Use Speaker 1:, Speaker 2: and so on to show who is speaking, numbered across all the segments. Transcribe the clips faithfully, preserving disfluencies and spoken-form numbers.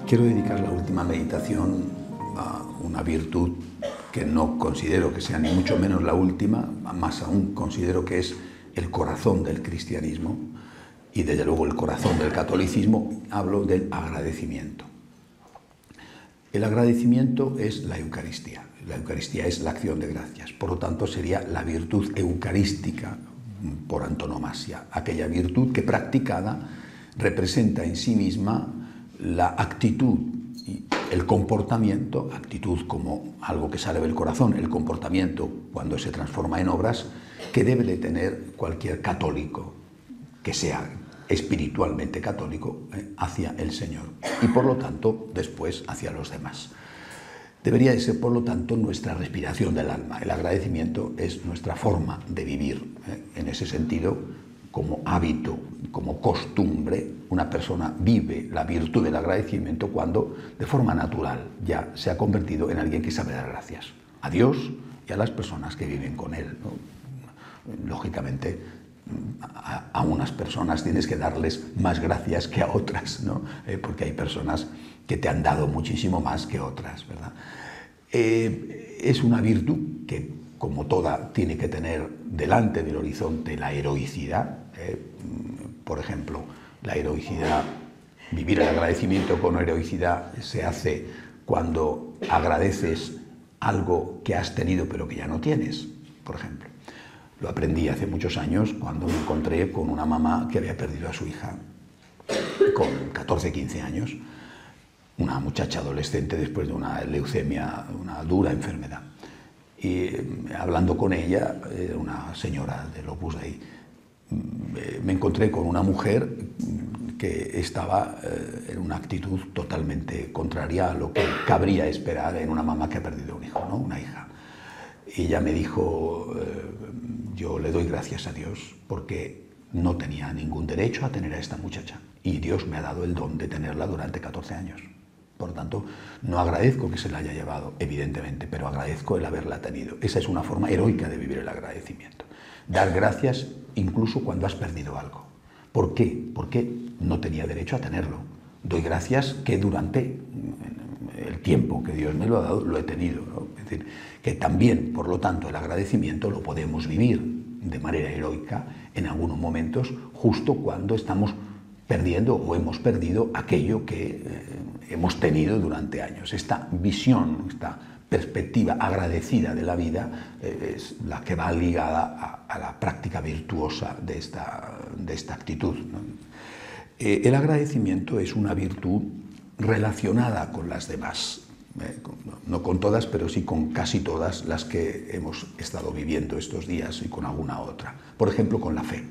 Speaker 1: Quiero dedicar la última meditación a una virtud que no considero que sea ni mucho menos la última, más aún considero que es el corazón del cristianismo y desde luego el corazón del catolicismo. Hablo del agradecimiento. El agradecimiento es la Eucaristía. La Eucaristía es la acción de gracias. Por lo tanto, sería la virtud eucarística por antonomasia. Aquella virtud que practicada representa en sí misma la actitud y el comportamiento, actitud como algo que sale del corazón, el comportamiento cuando se transforma en obras, que debe de tener cualquier católico que sea espiritualmente católico eh, hacia el Señor y por lo tanto después hacia los demás. Debería de ser por lo tanto nuestra respiración del alma. El agradecimiento es nuestra forma de vivir. ¿eh? En ese sentido, como hábito, como costumbre, una persona vive la virtud del agradecimiento cuando de forma natural ya se ha convertido en alguien que sabe dar gracias a Dios y a las personas que viven con Él, ¿no? Lógicamente, a, a unas personas tienes que darles más gracias que a otras, ¿no? Eh, porque hay personas que te han dado muchísimo más que otras, ¿verdad? Eh, es una virtud que, como toda, tiene que tener delante del horizonte la heroicidad. Eh, por ejemplo, la heroicidad, vivir el agradecimiento con heroicidad se hace cuando agradeces algo que has tenido pero que ya no tienes, por ejemplo. Lo aprendí hace muchos años cuando me encontré con una mamá que había perdido a su hija con catorce, quince años, una muchacha adolescente después de una leucemia, una dura enfermedad. Y hablando con ella, una señora del Opus Dei, me encontré con una mujer que estaba en una actitud totalmente contraria a lo que cabría esperar en una mamá que ha perdido un hijo, ¿no? Una hija. Y ella me dijo, yo le doy gracias a Dios porque no tenía ningún derecho a tener a esta muchacha y Dios me ha dado el don de tenerla durante catorce años. Por lo tanto, no agradezco que se la haya llevado, evidentemente, pero agradezco el haberla tenido. Esa es una forma heroica de vivir el agradecimiento. Dar gracias incluso cuando has perdido algo. ¿Por qué? Porque no tenía derecho a tenerlo. Doy gracias que durante el tiempo que Dios me lo ha dado, lo he tenido, ¿no? Es decir, que también, por lo tanto, el agradecimiento lo podemos vivir de manera heroica en algunos momentos, justo cuando estamos perdiendo o hemos perdido aquello que eh, hemos tenido durante años. Esta visión, esta perspectiva agradecida de la vida eh, es la que va ligada a, a la práctica virtuosa de esta, de esta actitud, ¿no? Eh, el agradecimiento es una virtud relacionada con las demás, eh, no con todas, pero sí con casi todas las que hemos estado viviendo estos días y con alguna otra. Por ejemplo, con la fe.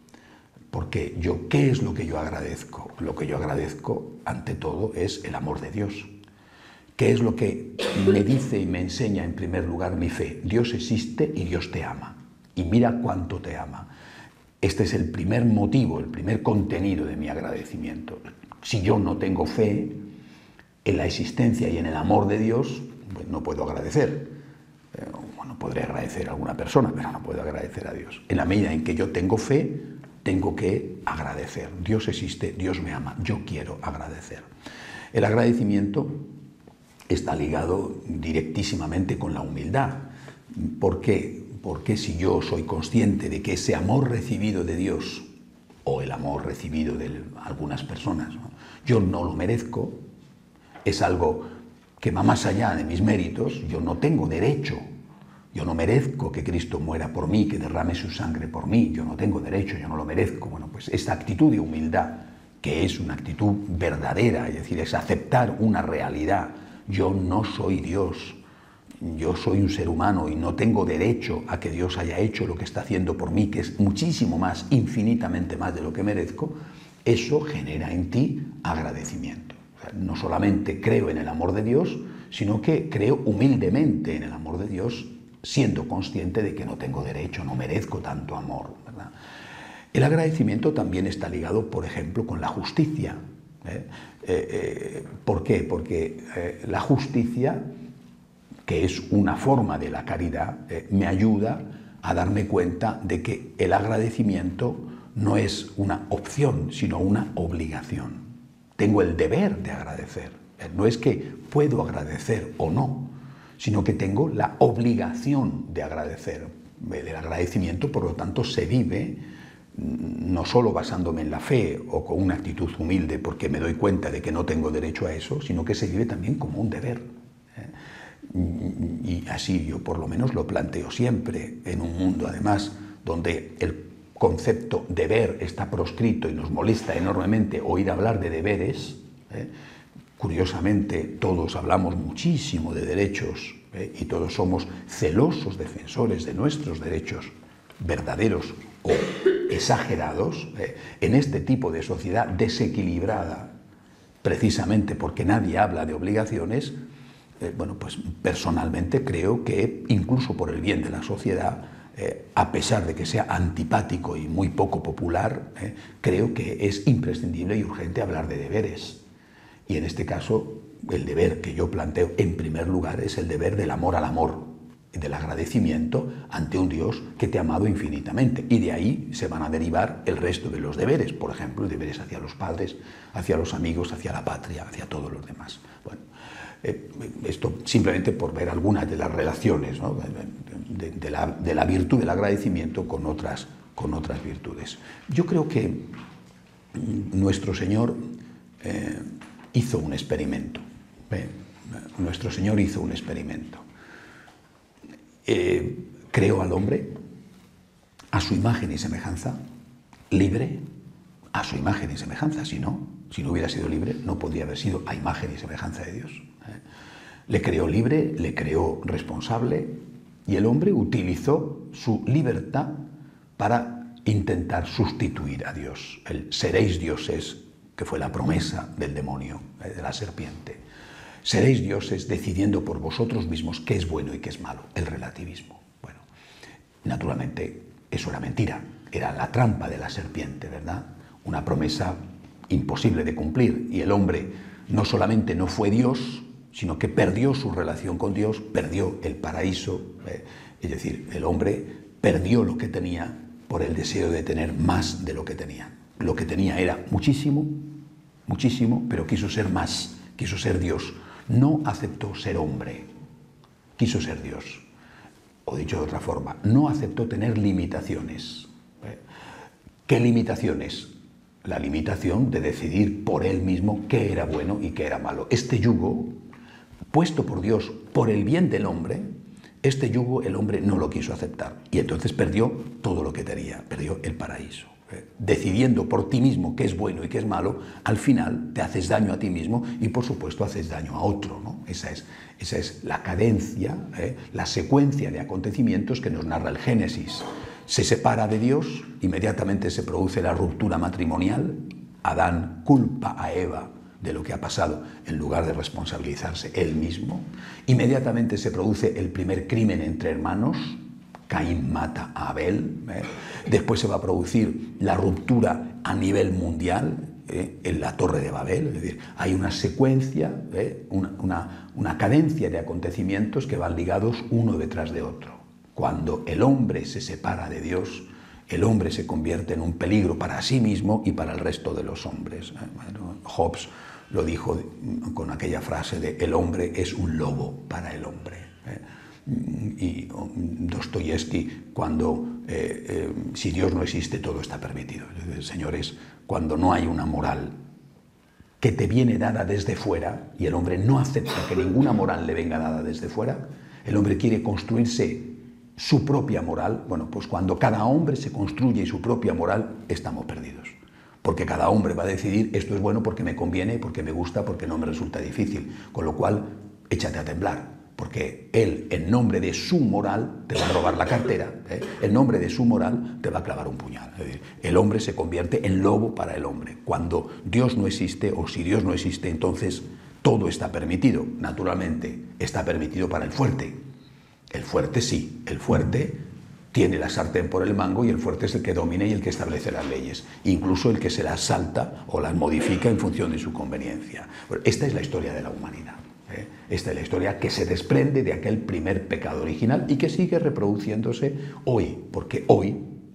Speaker 1: Porque yo, ¿qué es lo que yo agradezco? Lo que yo agradezco, ante todo, es el amor de Dios. ¿Qué es lo que me dice y me enseña, en primer lugar, mi fe? Dios existe y Dios te ama. Y mira cuánto te ama. Este es el primer motivo, el primer contenido de mi agradecimiento. Si yo no tengo fe en la existencia y en el amor de Dios, pues no puedo agradecer. Eh, bueno, podré agradecer a alguna persona, pero no puedo agradecer a Dios. En la medida en que yo tengo fe, tengo que agradecer. Dios existe, Dios me ama, yo quiero agradecer. El agradecimiento está ligado directísimamente con la humildad. ¿Por qué? Porque si yo soy consciente de que ese amor recibido de Dios o el amor recibido de algunas personas, ¿no?, yo no lo merezco, es algo que va más allá de mis méritos, yo no tengo derecho. Yo no merezco que Cristo muera por mí, que derrame su sangre por mí. Yo no tengo derecho, yo no lo merezco. Bueno, pues esta actitud de humildad, que es una actitud verdadera, es decir, es aceptar una realidad. Yo no soy Dios, yo soy un ser humano y no tengo derecho a que Dios haya hecho lo que está haciendo por mí, que es muchísimo más, infinitamente más de lo que merezco. Eso genera en ti agradecimiento. O sea, no solamente creo en el amor de Dios, sino que creo humildemente en el amor de Dios, siendo consciente de que no tengo derecho, no merezco tanto amor, ¿verdad? El agradecimiento también está ligado, por ejemplo, con la justicia. ¿eh? Eh, eh, ¿Por qué? Porque eh, la justicia, que es una forma de la caridad, eh, me ayuda a darme cuenta de que el agradecimiento no es una opción, sino una obligación. Tengo el deber de agradecer. No es que puedo agradecer o no, sino que tengo la obligación de agradecer. El agradecimiento, por lo tanto, se vive no solo basándome en la fe o con una actitud humilde porque me doy cuenta de que no tengo derecho a eso, sino que se vive también como un deber. Y así yo por lo menos lo planteo siempre, en un mundo además donde el concepto deber está proscrito y nos molesta enormemente oír hablar de deberes. ¿eh? Curiosamente, todos hablamos muchísimo de derechos ¿eh? y todos somos celosos defensores de nuestros derechos verdaderos o exagerados. ¿eh? En este tipo de sociedad desequilibrada, precisamente porque nadie habla de obligaciones, eh, bueno, pues personalmente creo que incluso por el bien de la sociedad, Eh, a pesar de que sea antipático y muy poco popular, eh, creo que es imprescindible y urgente hablar de deberes. Y en este caso, el deber que yo planteo en primer lugar es el deber del amor al amor, del agradecimiento ante un Dios que te ha amado infinitamente. Y de ahí se van a derivar el resto de los deberes, por ejemplo, deberes hacia los padres, hacia los amigos, hacia la patria, hacia todos los demás. Bueno, Eh, esto simplemente por ver algunas de las relaciones, ¿no? de, de, la, de la virtud del agradecimiento con otras, con otras virtudes. Yo creo que nuestro Señor eh, hizo un experimento. ¿eh? Nuestro Señor hizo un experimento. Eh, creó al hombre a su imagen y semejanza, libre, a su imagen y semejanza. Si no, si no hubiera sido libre, no podría haber sido a imagen y semejanza de Dios. Le creó libre, le creó responsable, y el hombre utilizó su libertad para intentar sustituir a Dios. El seréis dioses, que fue la promesa del demonio, de la serpiente. Seréis dioses decidiendo por vosotros mismos qué es bueno y qué es malo, el relativismo. Bueno, naturalmente eso era mentira, era la trampa de la serpiente, ¿verdad? Una promesa imposible de cumplir, y el hombre no solamente no fue Dios, sino que perdió su relación con Dios, perdió el paraíso, eh, es decir, el hombre perdió lo que tenía por el deseo de tener más de lo que tenía. Lo que tenía era muchísimo, muchísimo, pero quiso ser más, quiso ser Dios. No aceptó ser hombre, quiso ser Dios. O dicho de otra forma, no aceptó tener limitaciones. ¿eh? ¿Qué limitaciones? La limitación de decidir por él mismo qué era bueno y qué era malo. Este yugo, puesto por Dios por el bien del hombre, este yugo el hombre no lo quiso aceptar. Y entonces perdió todo lo que tenía, perdió el paraíso. Eh, decidiendo por ti mismo qué es bueno y qué es malo, al final te haces daño a ti mismo y por supuesto haces daño a otro, ¿no? Esa es, esa es la cadencia, eh, la secuencia de acontecimientos que nos narra el Génesis. Se separa de Dios, inmediatamente se produce la ruptura matrimonial, Adán culpa a Eva de lo que ha pasado en lugar de responsabilizarse él mismo, inmediatamente se produce el primer crimen entre hermanos, Caín mata a Abel, ¿eh? Después se va a producir la ruptura a nivel mundial, ¿eh? en la Torre de Babel, es decir, hay una secuencia, ¿eh? una, una, una cadencia de acontecimientos que van ligados uno detrás de otro. Cuando el hombre se separa de Dios, el hombre se convierte en un peligro para sí mismo y para el resto de los hombres. Bueno, Hobbes lo dijo con aquella frase de el hombre es un lobo para el hombre. Y Dostoyevsky, cuando eh, eh, si Dios no existe, todo está permitido. Señores, cuando no hay una moral que te viene dada desde fuera y el hombre no acepta que ninguna moral le venga dada desde fuera, el hombre quiere construirse su propia moral. Bueno, pues cuando cada hombre se construye su propia moral, estamos perdidos. Porque cada hombre va a decidir esto es bueno porque me conviene, porque me gusta, porque no me resulta difícil. Con lo cual, échate a temblar, porque él, en nombre de su moral, te va a robar la cartera, ¿eh? En nombre de su moral, te va a clavar un puñal. Es decir, el hombre se convierte en lobo para el hombre. Cuando Dios no existe, o si Dios no existe, entonces todo está permitido. Naturalmente, está permitido para el fuerte. El fuerte sí, el fuerte tiene la sartén por el mango y el fuerte es el que domina y el que establece las leyes, incluso el que se las salta o las modifica en función de su conveniencia. Bueno, esta es la historia de la humanidad. ¿eh? Esta es la historia que se desprende de aquel primer pecado original y que sigue reproduciéndose hoy, porque hoy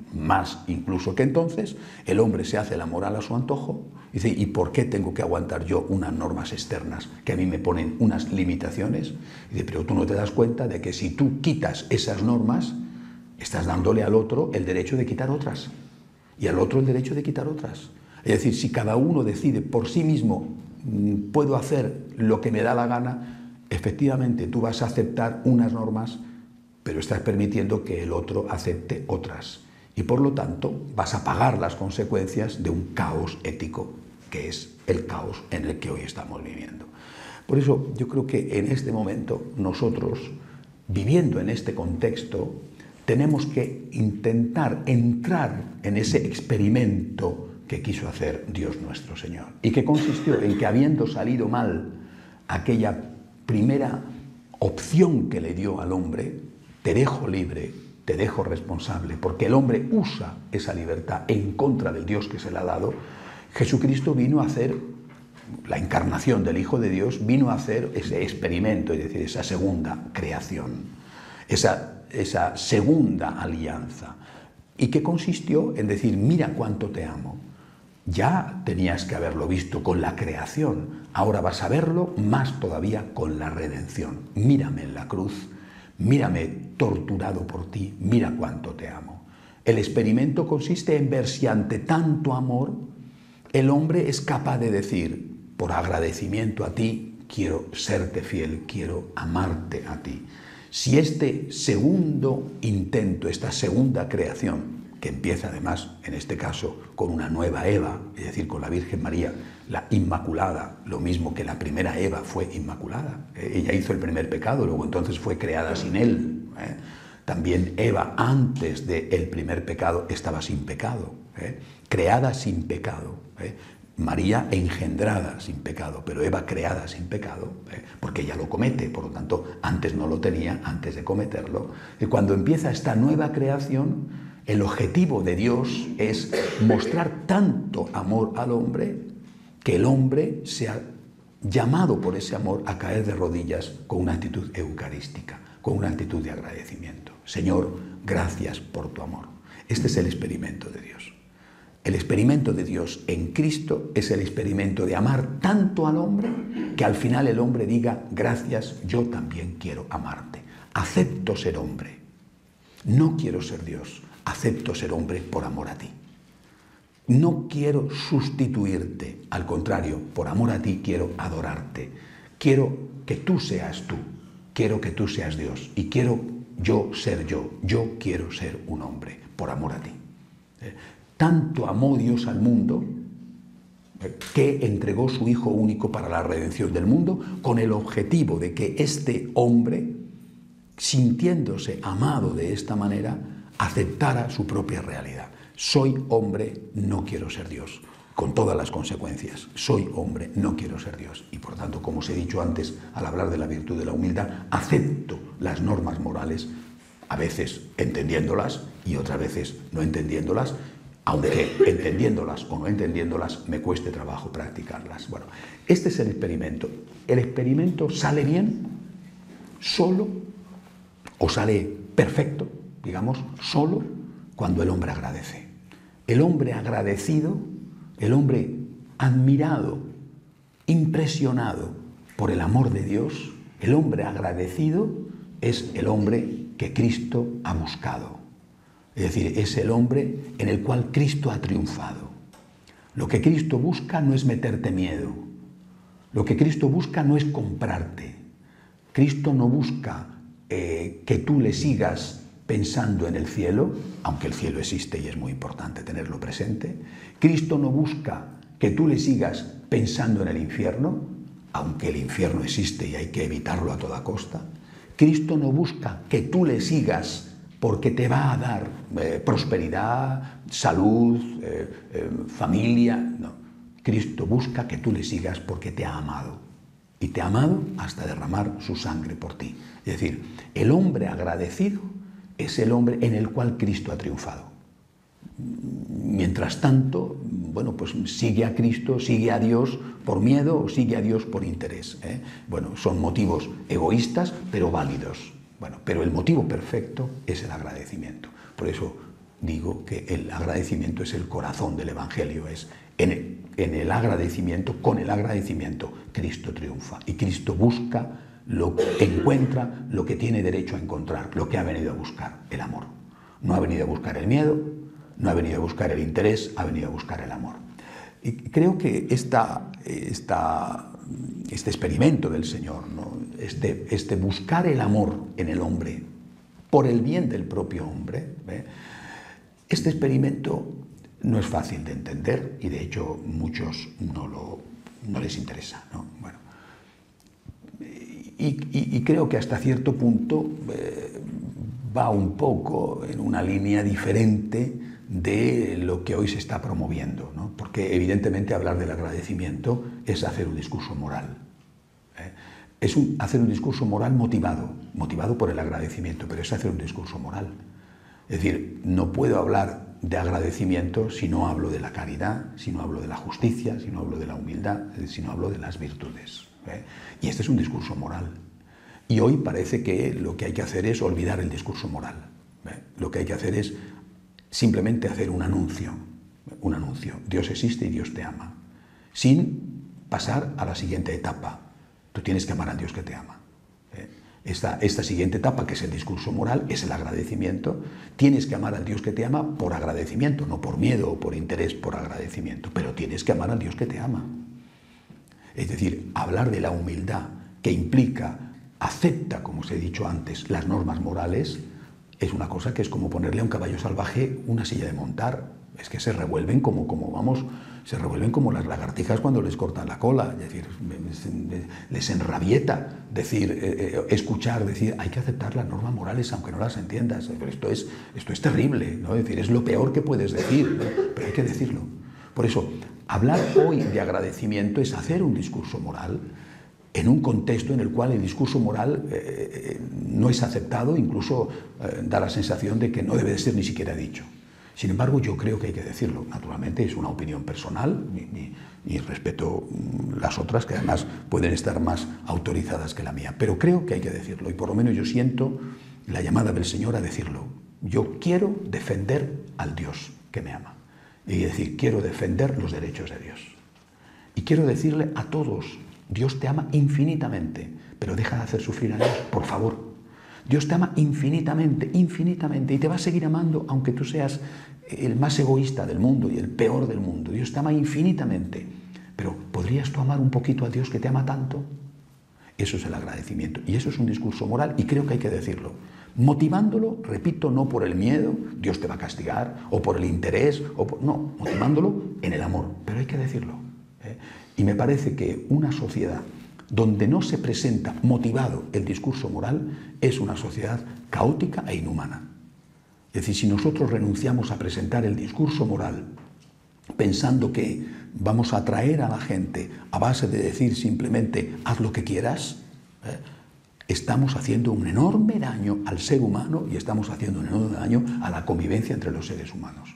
Speaker 1: más incluso que entonces, el hombre se hace la moral a su antojo. Dice, ¿y por qué tengo que aguantar yo unas normas externas que a mí me ponen unas limitaciones? Dice, pero tú no te das cuenta de que si tú quitas esas normas, estás dándole al otro el derecho de quitar otras, y al otro el derecho de quitar otras. Es decir, si cada uno decide por sí mismo, puedo hacer lo que me da la gana, efectivamente tú vas a aceptar unas normas, pero estás permitiendo que el otro acepte otras. Y por lo tanto vas a pagar las consecuencias de un caos ético, que es el caos en el que hoy estamos viviendo. Por eso yo creo que en este momento nosotros, viviendo en este contexto, tenemos que intentar entrar en ese experimento que quiso hacer Dios nuestro Señor, y que consistió en que, habiendo salido mal aquella primera opción que le dio al hombre, te dejo libre, te dejo responsable, porque el hombre usa esa libertad en contra del Dios que se le ha dado, Jesucristo vino a hacer, la encarnación del Hijo de Dios, vino a hacer ese experimento, es decir, esa segunda creación, esa, esa segunda alianza, y que consistió en decir, mira cuánto te amo. Ya tenías que haberlo visto con la creación, ahora vas a verlo más todavía con la redención. Mírame en la cruz, mírame torturado por ti, mira cuánto te amo. El experimento consiste en ver si ante tanto amor el hombre es capaz de decir, por agradecimiento a ti, quiero serte fiel, quiero amarte a ti. Si este segundo intento, esta segunda creación, que empieza además, en este caso, con una nueva Eva, es decir, con la Virgen María, la Inmaculada, lo mismo que la primera Eva fue inmaculada. Ella hizo el primer pecado, luego entonces fue creada sin él. ¿eh? También Eva, antes del primer pecado, estaba sin pecado, ¿eh? creada sin pecado. ¿eh? María engendrada sin pecado, pero Eva creada sin pecado, ¿eh? porque ella lo comete, por lo tanto, antes no lo tenía, antes de cometerlo. Y cuando empieza esta nueva creación, el objetivo de Dios es mostrar tanto amor al hombre que el hombre sea llamado por ese amor a caer de rodillas con una actitud eucarística, con una actitud de agradecimiento. Señor, gracias por tu amor. Este es el experimento de Dios. El experimento de Dios en Cristo es el experimento de amar tanto al hombre que al final el hombre diga, gracias, yo también quiero amarte. Acepto ser hombre. No quiero ser Dios. Acepto ser hombre por amor a ti. No quiero sustituirte, al contrario, por amor a ti quiero adorarte. Quiero que tú seas tú, quiero que tú seas Dios y quiero yo ser yo. Yo quiero ser un hombre por amor a ti. ¿Eh? Tanto amó Dios al mundo ¿eh? que entregó su Hijo único para la redención del mundo con el objetivo de que este hombre, sintiéndose amado de esta manera, aceptara su propia realidad. Soy hombre, no quiero ser Dios, con todas las consecuencias. Soy hombre, no quiero ser Dios. Y por tanto, como os he dicho antes, al hablar de la virtud de la humildad, acepto las normas morales, a veces entendiéndolas y otras veces no entendiéndolas, aunque entendiéndolas o no entendiéndolas me cueste trabajo practicarlas. Bueno, este es el experimento. ¿El experimento sale bien, solo, o sale perfecto, digamos, solo cuando el hombre agradece? El hombre agradecido, el hombre admirado, impresionado por el amor de Dios, el hombre agradecido es el hombre que Cristo ha buscado. Es decir, es el hombre en el cual Cristo ha triunfado. Lo que Cristo busca no es meterte miedo. Lo que Cristo busca no es comprarte. Cristo no busca eh, que tú le sigas pensando en el cielo, aunque el cielo existe y es muy importante tenerlo presente. Cristo no busca que tú le sigas pensando en el infierno, aunque el infierno existe y hay que evitarlo a toda costa. Cristo no busca que tú le sigas porque te va a dar eh, prosperidad, salud, eh, eh, familia. No. Cristo busca que tú le sigas porque te ha amado. Y te ha amado hasta derramar su sangre por ti. Es decir, el hombre agradecido es el hombre en el cual Cristo ha triunfado. Mientras tanto, bueno, pues sigue a Cristo, sigue a Dios por miedo o sigue a Dios por interés. ¿eh? Bueno, son motivos egoístas, pero válidos. Bueno, pero el motivo perfecto es el agradecimiento. Por eso digo que el agradecimiento es el corazón del Evangelio, es en el, en el agradecimiento, con el agradecimiento, Cristo triunfa y Cristo busca, lo encuentra lo que tiene derecho a encontrar, lo que ha venido a buscar, el amor. No ha venido a buscar el miedo, no ha venido a buscar el interés, ha venido a buscar el amor. Y creo que esta, esta, este experimento del Señor, ¿no? este, este buscar el amor en el hombre, por el bien del propio hombre, ¿eh? Este experimento no es fácil de entender y de hecho muchos no, lo, no les interesa, ¿no? Bueno, y, y, y creo que hasta cierto punto eh, va un poco en una línea diferente de lo que hoy se está promoviendo, ¿no? Porque evidentemente hablar del agradecimiento es hacer un discurso moral. ¿eh? Es un, hacer un discurso moral motivado, motivado por el agradecimiento, pero es hacer un discurso moral. Es decir, no puedo hablar de agradecimiento si no hablo de la caridad, si no hablo de la justicia, si no hablo de la humildad, si no hablo de las virtudes. ¿eh? Y este es un discurso moral. Y hoy parece que lo que hay que hacer es olvidar el discurso moral. ¿eh? Lo que hay que hacer es simplemente hacer un anuncio, un anuncio. Dios existe y Dios te ama. Sin pasar a la siguiente etapa. Tú tienes que amar al Dios que te ama. ¿eh? Esta, esta siguiente etapa, que es el discurso moral, es el agradecimiento. Tienes que amar al Dios que te ama por agradecimiento, no por miedo o por interés, por agradecimiento. Pero tienes que amar al Dios que te ama. Es decir, hablar de la humildad que implica, acepta, como os he dicho antes, las normas morales, es una cosa que es como ponerle a un caballo salvaje una silla de montar. Es que se revuelven como, como vamos, se revuelven como las lagartijas cuando les cortan la cola. Es decir, les enrabieta decir, eh, escuchar, decir, hay que aceptar las normas morales aunque no las entiendas. Pero esto es, esto es terrible, ¿no? Es decir, es lo peor que puedes decir, ¿no? Pero hay que decirlo. Por eso, hablar hoy de agradecimiento es hacer un discurso moral en un contexto en el cual el discurso moral eh, no es aceptado, incluso eh, da la sensación de que no debe de ser ni siquiera dicho. Sin embargo, yo creo que hay que decirlo. Naturalmente es una opinión personal y, y respeto las otras, que además pueden estar más autorizadas que la mía. Pero creo que hay que decirlo y por lo menos yo siento la llamada del Señor a decirlo. Yo quiero defender al Dios que me ama. Y decir, quiero defender los derechos de Dios. Y quiero decirle a todos, Dios te ama infinitamente, pero deja de hacer sufrir a Dios, por favor. Dios te ama infinitamente, infinitamente, y te va a seguir amando aunque tú seas el más egoísta del mundo y el peor del mundo. Dios te ama infinitamente, pero ¿podrías tú amar un poquito a Dios que te ama tanto? Eso es el agradecimiento, y eso es un discurso moral, y creo que hay que decirlo. Motivándolo, repito, no por el miedo, Dios te va a castigar, o por el interés, o por, no, motivándolo en el amor, pero hay que decirlo. ¿eh? Y me parece que una sociedad donde no se presenta motivado el discurso moral es una sociedad caótica e inhumana. Es decir, si nosotros renunciamos a presentar el discurso moral pensando que vamos a atraer a la gente a base de decir simplemente haz lo que quieras, ¿eh? estamos haciendo un enorme daño al ser humano y estamos haciendo un enorme daño a la convivencia entre los seres humanos.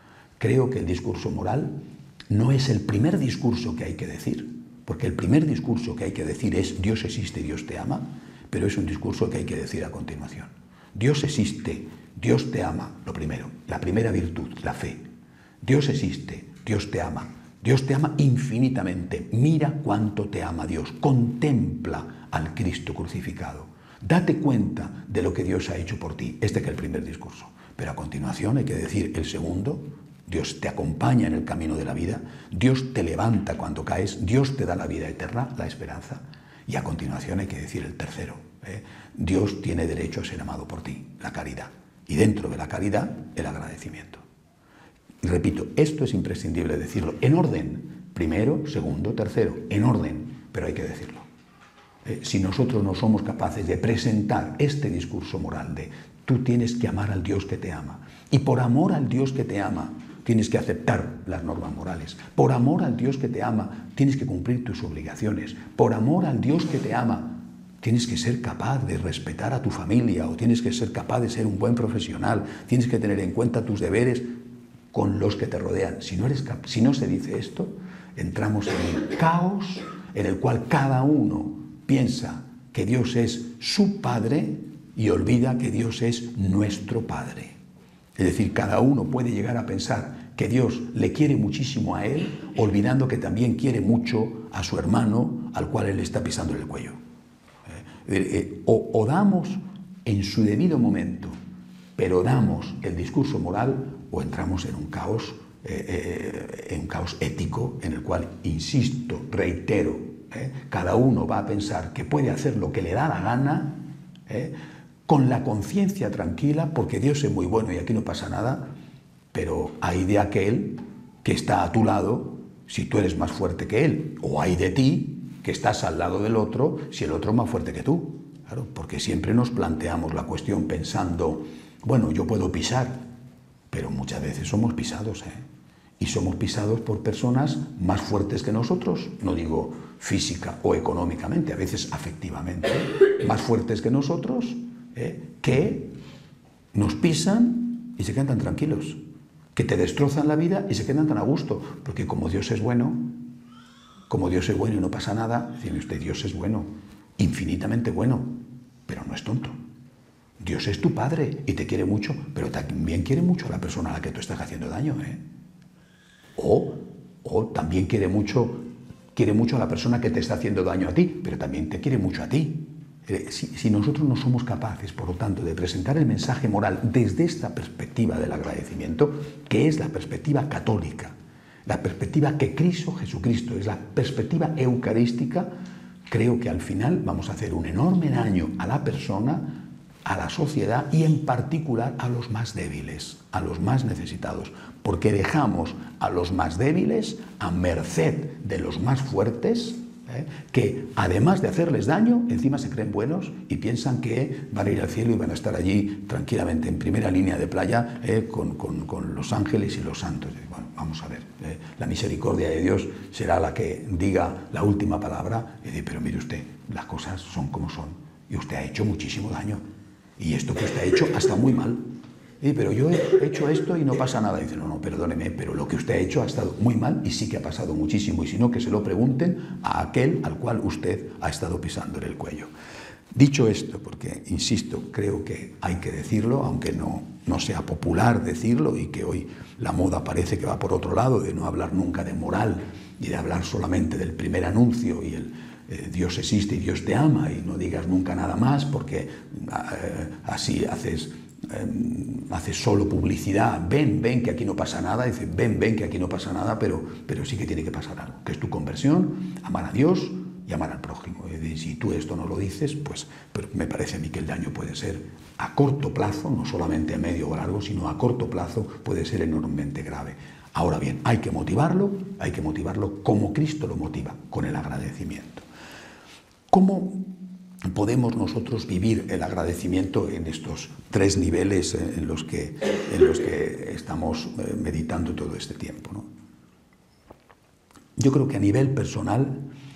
Speaker 1: Creo que el discurso moral no es el primer discurso que hay que decir, porque el primer discurso que hay que decir es Dios existe, Dios te ama, pero es un discurso que hay que decir a continuación. Dios existe, Dios te ama, lo primero, la primera virtud, la fe. Dios existe, Dios te ama, Dios te ama infinitamente, mira cuánto te ama Dios, contempla al Cristo crucificado, date cuenta de lo que Dios ha hecho por ti, este que es el primer discurso, pero a continuación hay que decir el segundo. Dios te acompaña en el camino de la vida, Dios te levanta cuando caes, Dios te da la vida eterna, la esperanza, y a continuación hay que decir el tercero, ¿eh? Dios tiene derecho a ser amado por ti, la caridad, y dentro de la caridad, el agradecimiento. Y repito, esto es imprescindible decirlo, en orden, primero, segundo, tercero, en orden, pero hay que decirlo. Eh, si nosotros no somos capaces de presentar este discurso moral de tú tienes que amar al Dios que te ama, y por amor al Dios que te ama, tienes que aceptar las normas morales. Por amor al Dios que te ama, tienes que cumplir tus obligaciones. Por amor al Dios que te ama, tienes que ser capaz de respetar a tu familia o tienes que ser capaz de ser un buen profesional. Tienes que tener en cuenta tus deberes con los que te rodean. Si no, eres cap- si no se dice esto, entramos en el caos en el cual cada uno piensa que Dios es su Padre y olvida que Dios es nuestro Padre. Es decir, cada uno puede llegar a pensar que Dios le quiere muchísimo a él, olvidando que también quiere mucho a su hermano, al cual él está pisando el cuello. Eh, o, o damos en su debido momento, pero damos el discurso moral, o entramos en un caos, eh, eh, en un caos ético, en el cual, insisto, reitero, eh, cada uno va a pensar que puede hacer lo que le da la gana, eh, con la conciencia tranquila, porque Dios es muy bueno y aquí no pasa nada, pero hay de aquel que está a tu lado si tú eres más fuerte que él, o hay de ti que estás al lado del otro si el otro es más fuerte que tú. Claro, porque siempre nos planteamos la cuestión pensando, bueno, yo puedo pisar, pero muchas veces somos pisados, ¿eh? Y somos pisados por personas más fuertes que nosotros, no digo física o económicamente, a veces afectivamente, más fuertes que nosotros, ¿eh? Que nos pisan y se quedan tan tranquilos, que te destrozan la vida y se quedan tan a gusto, porque como Dios es bueno, como Dios es bueno y no pasa nada, dice usted, Dios es bueno, infinitamente bueno, pero no es tonto. Dios es tu Padre y te quiere mucho, pero también quiere mucho a la persona a la que tú estás haciendo daño, ¿eh? O, o también quiere mucho, quiere mucho a la persona que te está haciendo daño a ti, pero también te quiere mucho a ti. Si, si nosotros no somos capaces, por lo tanto, de presentar el mensaje moral desde esta perspectiva del agradecimiento, que es la perspectiva católica, la perspectiva que Cristo Jesucristo, es la perspectiva eucarística, creo que al final vamos a hacer un enorme daño a la persona, a la sociedad y en particular a los más débiles, a los más necesitados, porque dejamos a los más débiles a merced de los más fuertes, ¿eh? Que además de hacerles daño, encima se creen buenos y piensan que van a ir al cielo y van a estar allí tranquilamente en primera línea de playa, ¿eh? con, con, con los ángeles y los santos. Bueno, vamos a ver, ¿eh? La misericordia de Dios será la que diga la última palabra, y dice, pero mire usted, las cosas son como son y usted ha hecho muchísimo daño. Y esto que usted ha hecho ha estado muy mal. Y, pero yo he hecho esto y no pasa nada. Dice, no, no, perdóneme, pero lo que usted ha hecho ha estado muy mal y sí que ha pasado muchísimo. Y si no, que se lo pregunten a aquel al cual usted ha estado pisándole el cuello. Dicho esto, porque, insisto, creo que hay que decirlo, aunque no, no sea popular decirlo y que hoy la moda parece que va por otro lado, de no hablar nunca de moral y de hablar solamente del primer anuncio y el Eh, Dios existe y Dios te ama y no digas nunca nada más porque eh, así haces, eh, haces solo publicidad. Ven, ven que aquí no pasa nada. Dice, ven, ven que aquí no pasa nada, pero, pero sí que tiene que pasar algo, que es tu conversión, amar a Dios y amar al prójimo. Y si tú esto no lo dices, pues pero me parece a mí que el daño puede ser a corto plazo, no solamente a medio o largo, sino a corto plazo puede ser enormemente grave. Ahora bien, hay que motivarlo, hay que motivarlo como Cristo lo motiva, con el agradecimiento. ¿Cómo podemos nosotros vivir el agradecimiento en estos tres niveles en los que, en los que estamos meditando todo este tiempo, ¿no? Yo creo que a nivel personal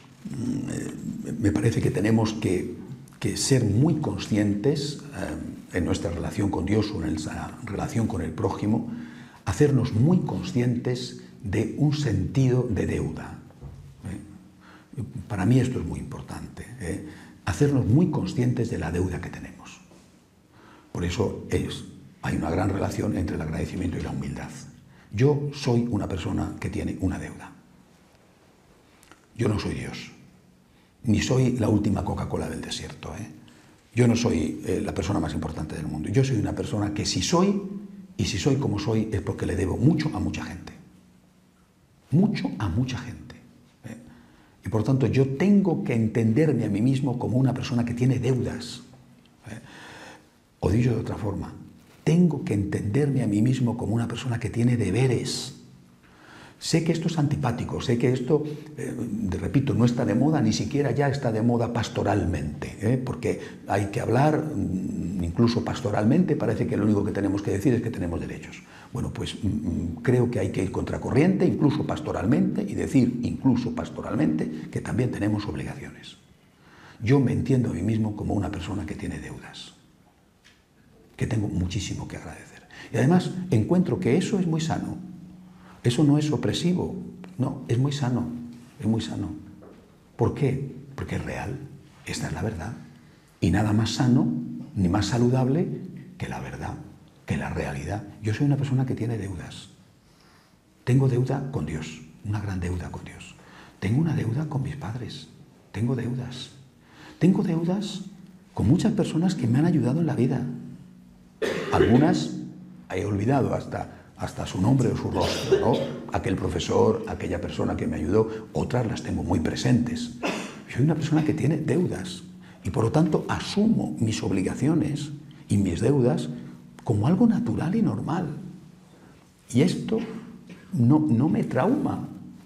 Speaker 1: me parece que tenemos que, que ser muy conscientes eh, en nuestra relación con Dios o en la relación con el prójimo, hacernos muy conscientes de un sentido de deuda. Para mí esto es muy importante, ¿eh? Hacernos muy conscientes de la deuda que tenemos. Por eso es, hay una gran relación entre el agradecimiento y la humildad. Yo soy una persona que tiene una deuda. Yo no soy Dios, ni soy la última Coca-Cola del desierto, ¿eh? Yo no soy eh, la persona más importante del mundo. Yo soy una persona que si soy, y si soy como soy, es porque le debo mucho a mucha gente. Mucho a mucha gente. Y por tanto yo tengo que entenderme a mí mismo como una persona que tiene deudas. ¿Eh? O dicho de otra forma, tengo que entenderme a mí mismo como una persona que tiene deberes. Sé que esto es antipático, sé que esto, eh, repito, no está de moda, ni siquiera ya está de moda pastoralmente, ¿eh? Porque hay que hablar, incluso pastoralmente, parece que lo único que tenemos que decir es que tenemos derechos. Bueno, pues mm, creo que hay que ir contracorriente, incluso pastoralmente, y decir, incluso pastoralmente, que también tenemos obligaciones. Yo me entiendo a mí mismo como una persona que tiene deudas, que tengo muchísimo que agradecer. Y además encuentro que eso es muy sano. Eso no es opresivo, no, es muy sano, es muy sano. ¿Por qué? Porque es real, esta es la verdad. Y nada más sano, ni más saludable que la verdad, que la la realidad. Yo soy una persona que tiene deudas. Tengo deuda con Dios, una gran deuda con Dios. Tengo una deuda con mis padres. Tengo deudas. Tengo deudas con muchas personas que me han ayudado en la vida. Algunas he olvidado hasta, hasta su nombre o su rostro, ¿no? Aquel profesor, aquella persona que me ayudó, otras las tengo muy presentes. Soy una persona que tiene deudas y por lo tanto asumo mis obligaciones y mis deudas como algo natural y normal. Y esto no, no me trauma.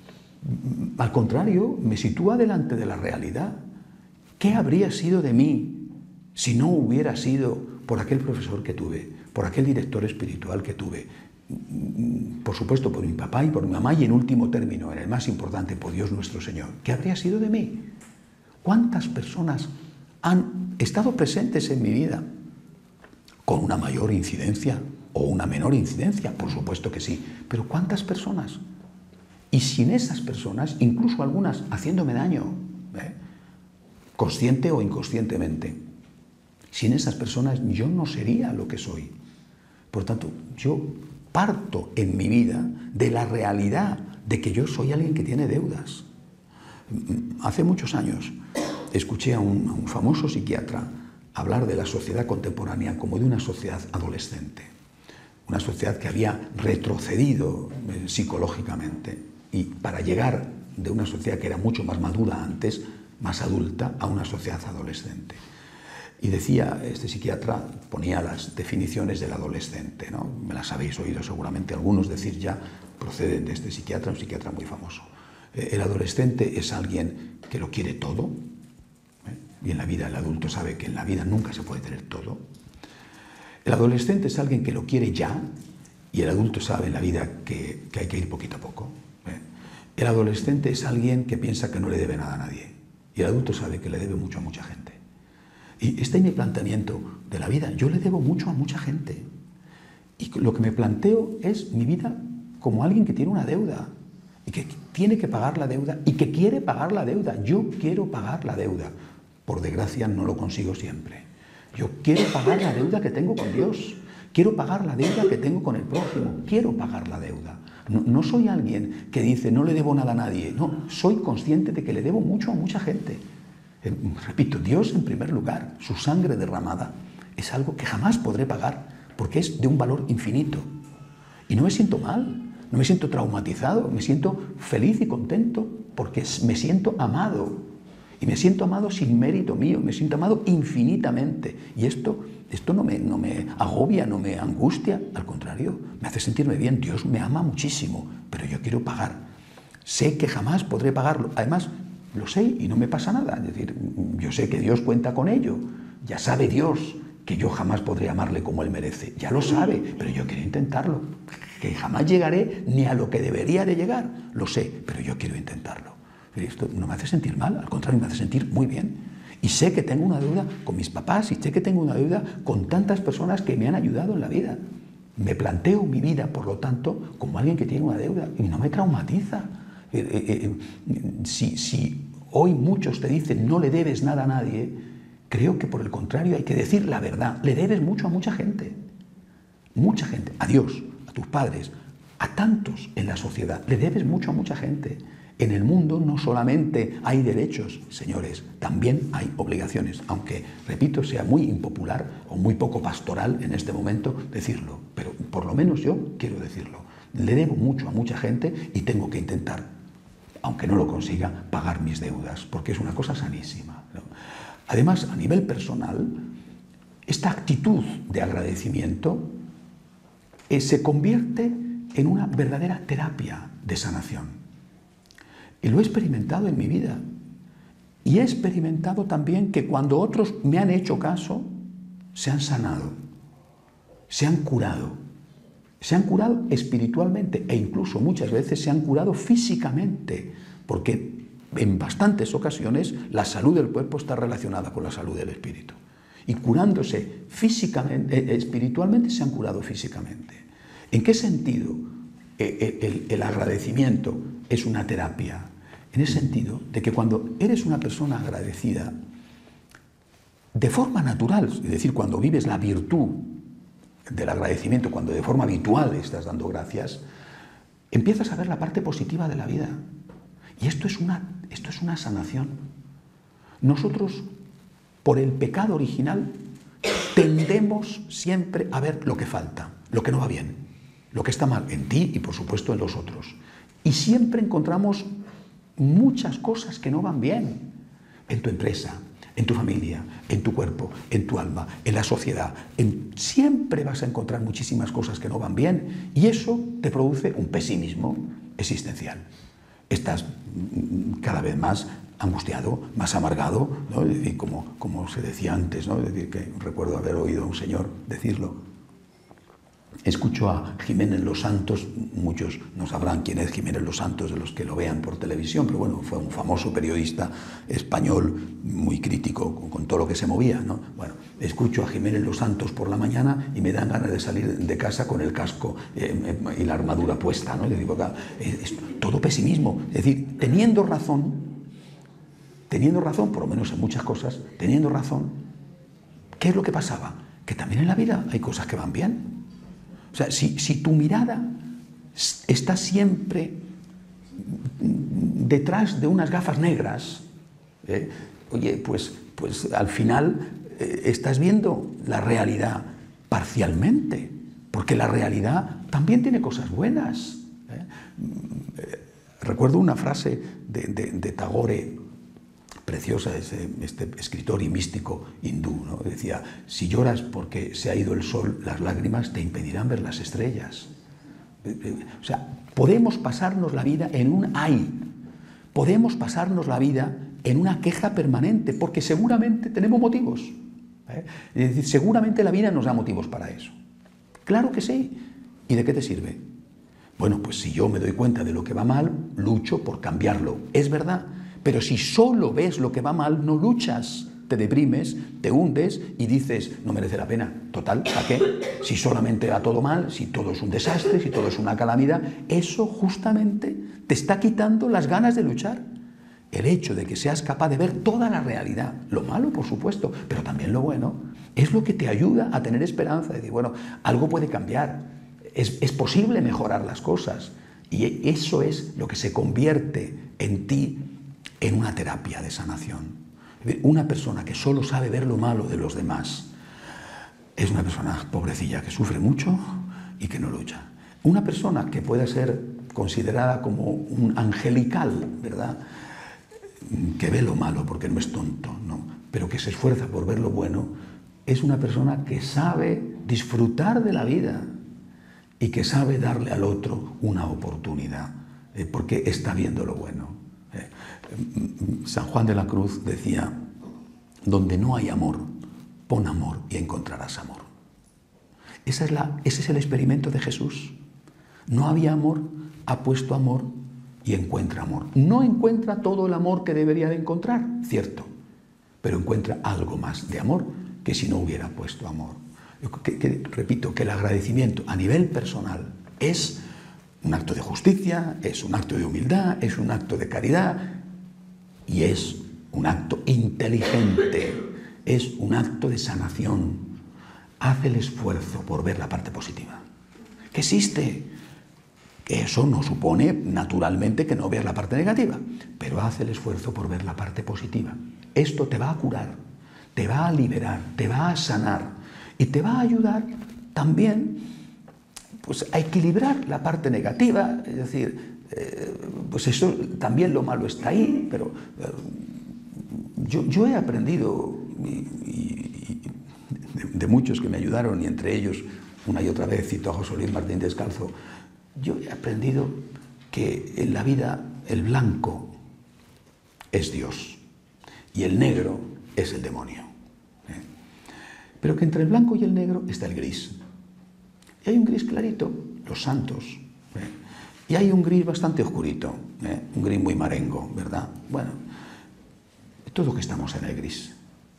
Speaker 1: Al contrario, me sitúa delante de la realidad. ¿Qué habría sido de mí si no hubiera sido por aquel profesor que tuve, por aquel director espiritual que tuve? Por supuesto, por mi papá y por mi mamá y en último término, en el más importante, por Dios nuestro Señor. ¿Qué habría sido de mí? ¿Cuántas personas han estado presentes en mi vida con una mayor incidencia o una menor incidencia? Por supuesto que sí. Pero ¿cuántas personas? Y sin esas personas, incluso algunas haciéndome daño, ¿eh? consciente o inconscientemente, sin esas personas yo no sería lo que soy. Por tanto, yo parto en mi vida de la realidad de que yo soy alguien que tiene deudas. Hace muchos años escuché a un, a un famoso psiquiatra hablar de la sociedad contemporánea como de una sociedad adolescente, una sociedad que había retrocedido eh, psicológicamente, y para llegar de una sociedad que era mucho más madura antes, más adulta, a una sociedad adolescente. Y decía, este psiquiatra ponía las definiciones del adolescente, ¿no? Me las habéis oído seguramente algunos decir ya, proceden de este psiquiatra, un psiquiatra muy famoso. Eh, el adolescente es alguien que lo quiere todo, ¿eh? Y en la vida el adulto sabe que en la vida nunca se puede tener todo. El adolescente es alguien que lo quiere ya, y el adulto sabe en la vida que, que hay que ir poquito a poco. ¿eh? El adolescente es alguien que piensa que no le debe nada a nadie, y el adulto sabe que le debe mucho a mucha gente. Y este es mi planteamiento de la vida. Yo le debo mucho a mucha gente. Y lo que me planteo es mi vida como alguien que tiene una deuda y que tiene que pagar la deuda y que quiere pagar la deuda. Yo quiero pagar la deuda. Por desgracia no lo consigo siempre. Yo quiero pagar la deuda que tengo con Dios. Quiero pagar la deuda que tengo con el prójimo. Quiero pagar la deuda. No, no soy alguien que dice no le debo nada a nadie. No, soy consciente de que le debo mucho a mucha gente. Repito, Dios en primer lugar, su sangre derramada es algo que jamás podré pagar porque es de un valor infinito. Y no me siento mal, no me siento traumatizado, me siento feliz y contento porque me siento amado. Y me siento amado sin mérito mío, me siento amado infinitamente. Y esto, esto no me, no me agobia, no me angustia, al contrario, me hace sentirme bien. Dios me ama muchísimo, pero yo quiero pagar. Sé que jamás podré pagarlo. Además, lo sé y no me pasa nada. Es decir, yo sé que Dios cuenta con ello. Ya sabe Dios que yo jamás podré amarle como Él merece. Ya lo sabe, pero yo quiero intentarlo. Que jamás llegaré ni a lo que debería de llegar. Lo sé, pero yo quiero intentarlo. Esto no me hace sentir mal, al contrario, me hace sentir muy bien. Y sé que tengo una deuda con mis papás y sé que tengo una deuda con tantas personas que me han ayudado en la vida. Me planteo mi vida, por lo tanto, como alguien que tiene una deuda y no me traumatiza. Eh, eh, eh, si, si hoy muchos te dicen no le debes nada a nadie, creo que por el contrario hay que decir la verdad. Le debes mucho a mucha gente, mucha gente, a Dios, a tus padres, a tantos en la sociedad. Le debes mucho a mucha gente. En el mundo no solamente hay derechos, señores, también hay obligaciones, aunque, repito, sea muy impopular o muy poco pastoral en este momento decirlo, pero por lo menos yo quiero decirlo. Le debo mucho a mucha gente y tengo que intentar, aunque no lo consiga, pagar mis deudas, porque es una cosa sanísima, ¿no? Además, a nivel personal, esta actitud de agradecimiento eh, se convierte en una verdadera terapia de sanación. Y lo he experimentado en mi vida. Y he experimentado también que cuando otros me han hecho caso, se han sanado, se han curado. Se han curado espiritualmente e incluso muchas veces se han curado físicamente, porque en bastantes ocasiones la salud del cuerpo está relacionada con la salud del espíritu. Y curándose físicamente, eh, espiritualmente se han curado físicamente. ¿En qué sentido el, el, el agradecimiento es una terapia? En el sentido de que cuando eres una persona agradecida, de forma natural, es decir, cuando vives la virtud del agradecimiento, cuando de forma habitual estás dando gracias, empiezas a ver la parte positiva de la vida. Y esto es una, esto es una sanación. Nosotros, por el pecado original, tendemos siempre a ver lo que falta, lo que no va bien, lo que está mal en ti y, por supuesto, en los otros. Y siempre encontramos muchas cosas que no van bien en tu empresa, en tu familia, en tu cuerpo, en tu alma, en la sociedad. En... Siempre vas a encontrar muchísimas cosas que no van bien y eso te produce un pesimismo existencial. Estás cada vez más angustiado, más amargado, ¿no? Es decir, como, como se decía antes, ¿no? Es decir, que recuerdo haber oído a un señor decirlo. Escucho a Jiménez Los Santos, muchos no sabrán quién es Jiménez Los Santos de los que lo vean por televisión, pero bueno, fue un famoso periodista español, muy crítico con, con todo lo que se movía, ¿no? Bueno, escucho a Jiménez Los Santos por la mañana y me dan ganas de salir de casa con el casco eh, y la armadura puesta, ¿no? Y digo, es, es todo pesimismo, es decir, teniendo razón, teniendo razón, por lo menos en muchas cosas, teniendo razón, ¿qué es lo que pasaba? Que también en la vida hay cosas que van bien. O sea, si, si tu mirada está siempre detrás de unas gafas negras, ¿eh? Oye, pues, pues al final eh, estás viendo la realidad parcialmente, porque la realidad también tiene cosas buenas. ¿eh? Eh, recuerdo una frase de, de, de Tagore, preciosa, ese, este escritor y místico hindú, ¿no? Decía, si lloras porque se ha ido el sol, las lágrimas te impedirán ver las estrellas. O sea, podemos pasarnos la vida en un ay, podemos pasarnos la vida en una queja permanente, porque seguramente tenemos motivos. ¿eh? Es decir, seguramente la vida nos da motivos para eso. Claro que sí. ¿Y de qué te sirve? Bueno, pues si yo me doy cuenta de lo que va mal, lucho por cambiarlo. Es verdad. Pero si solo ves lo que va mal, no luchas, te deprimes, te hundes y dices, no merece la pena. Total, ¿a qué? Si solamente va todo mal, si todo es un desastre, si todo es una calamidad, eso justamente te está quitando las ganas de luchar. El hecho de que seas capaz de ver toda la realidad, lo malo por supuesto, pero también lo bueno, es lo que te ayuda a tener esperanza, de decir, bueno, algo puede cambiar, es, es posible mejorar las cosas. Y eso es lo que se convierte en ti en una terapia de sanación. Una persona que solo sabe ver lo malo de los demás es una persona pobrecilla que sufre mucho y que no lucha. Una persona que pueda ser considerada como un angelical, ¿verdad?, que ve lo malo porque no es tonto, ¿no?, pero que se esfuerza por ver lo bueno, es una persona que sabe disfrutar de la vida y que sabe darle al otro una oportunidad, eh, porque está viendo lo bueno. Eh, San Juan de la Cruz decía, donde no hay amor, pon amor y encontrarás amor. Esa es la, ese es el experimento de Jesús. No había amor, ha puesto amor y encuentra amor. No encuentra todo el amor que debería de encontrar, cierto, pero encuentra algo más de amor que si no hubiera puesto amor. Que, que, repito, que el agradecimiento a nivel personal es un acto de justicia, es un acto de humildad, es un acto de caridad y es un acto inteligente, es un acto de sanación. Haz el esfuerzo por ver la parte positiva, que existe. Eso no supone, naturalmente, que no veas la parte negativa, pero haz el esfuerzo por ver la parte positiva. Esto te va a curar, te va a liberar, te va a sanar y te va a ayudar también, pues, a equilibrar la parte negativa. Es decir, eh, pues eso también, lo malo está ahí, pero eh, yo, yo he aprendido y, y, y de, de muchos que me ayudaron, y entre ellos una y otra vez cito a José Luis Martín Descalzo. Yo he aprendido que en la vida el blanco es Dios y el negro es el demonio, ¿eh? Pero que entre el blanco y el negro está el gris. Y hay un gris clarito, los santos, ¿eh? Y hay un gris bastante oscurito, ¿eh? Un gris muy marengo, ¿verdad? Bueno, todos que estamos en el gris.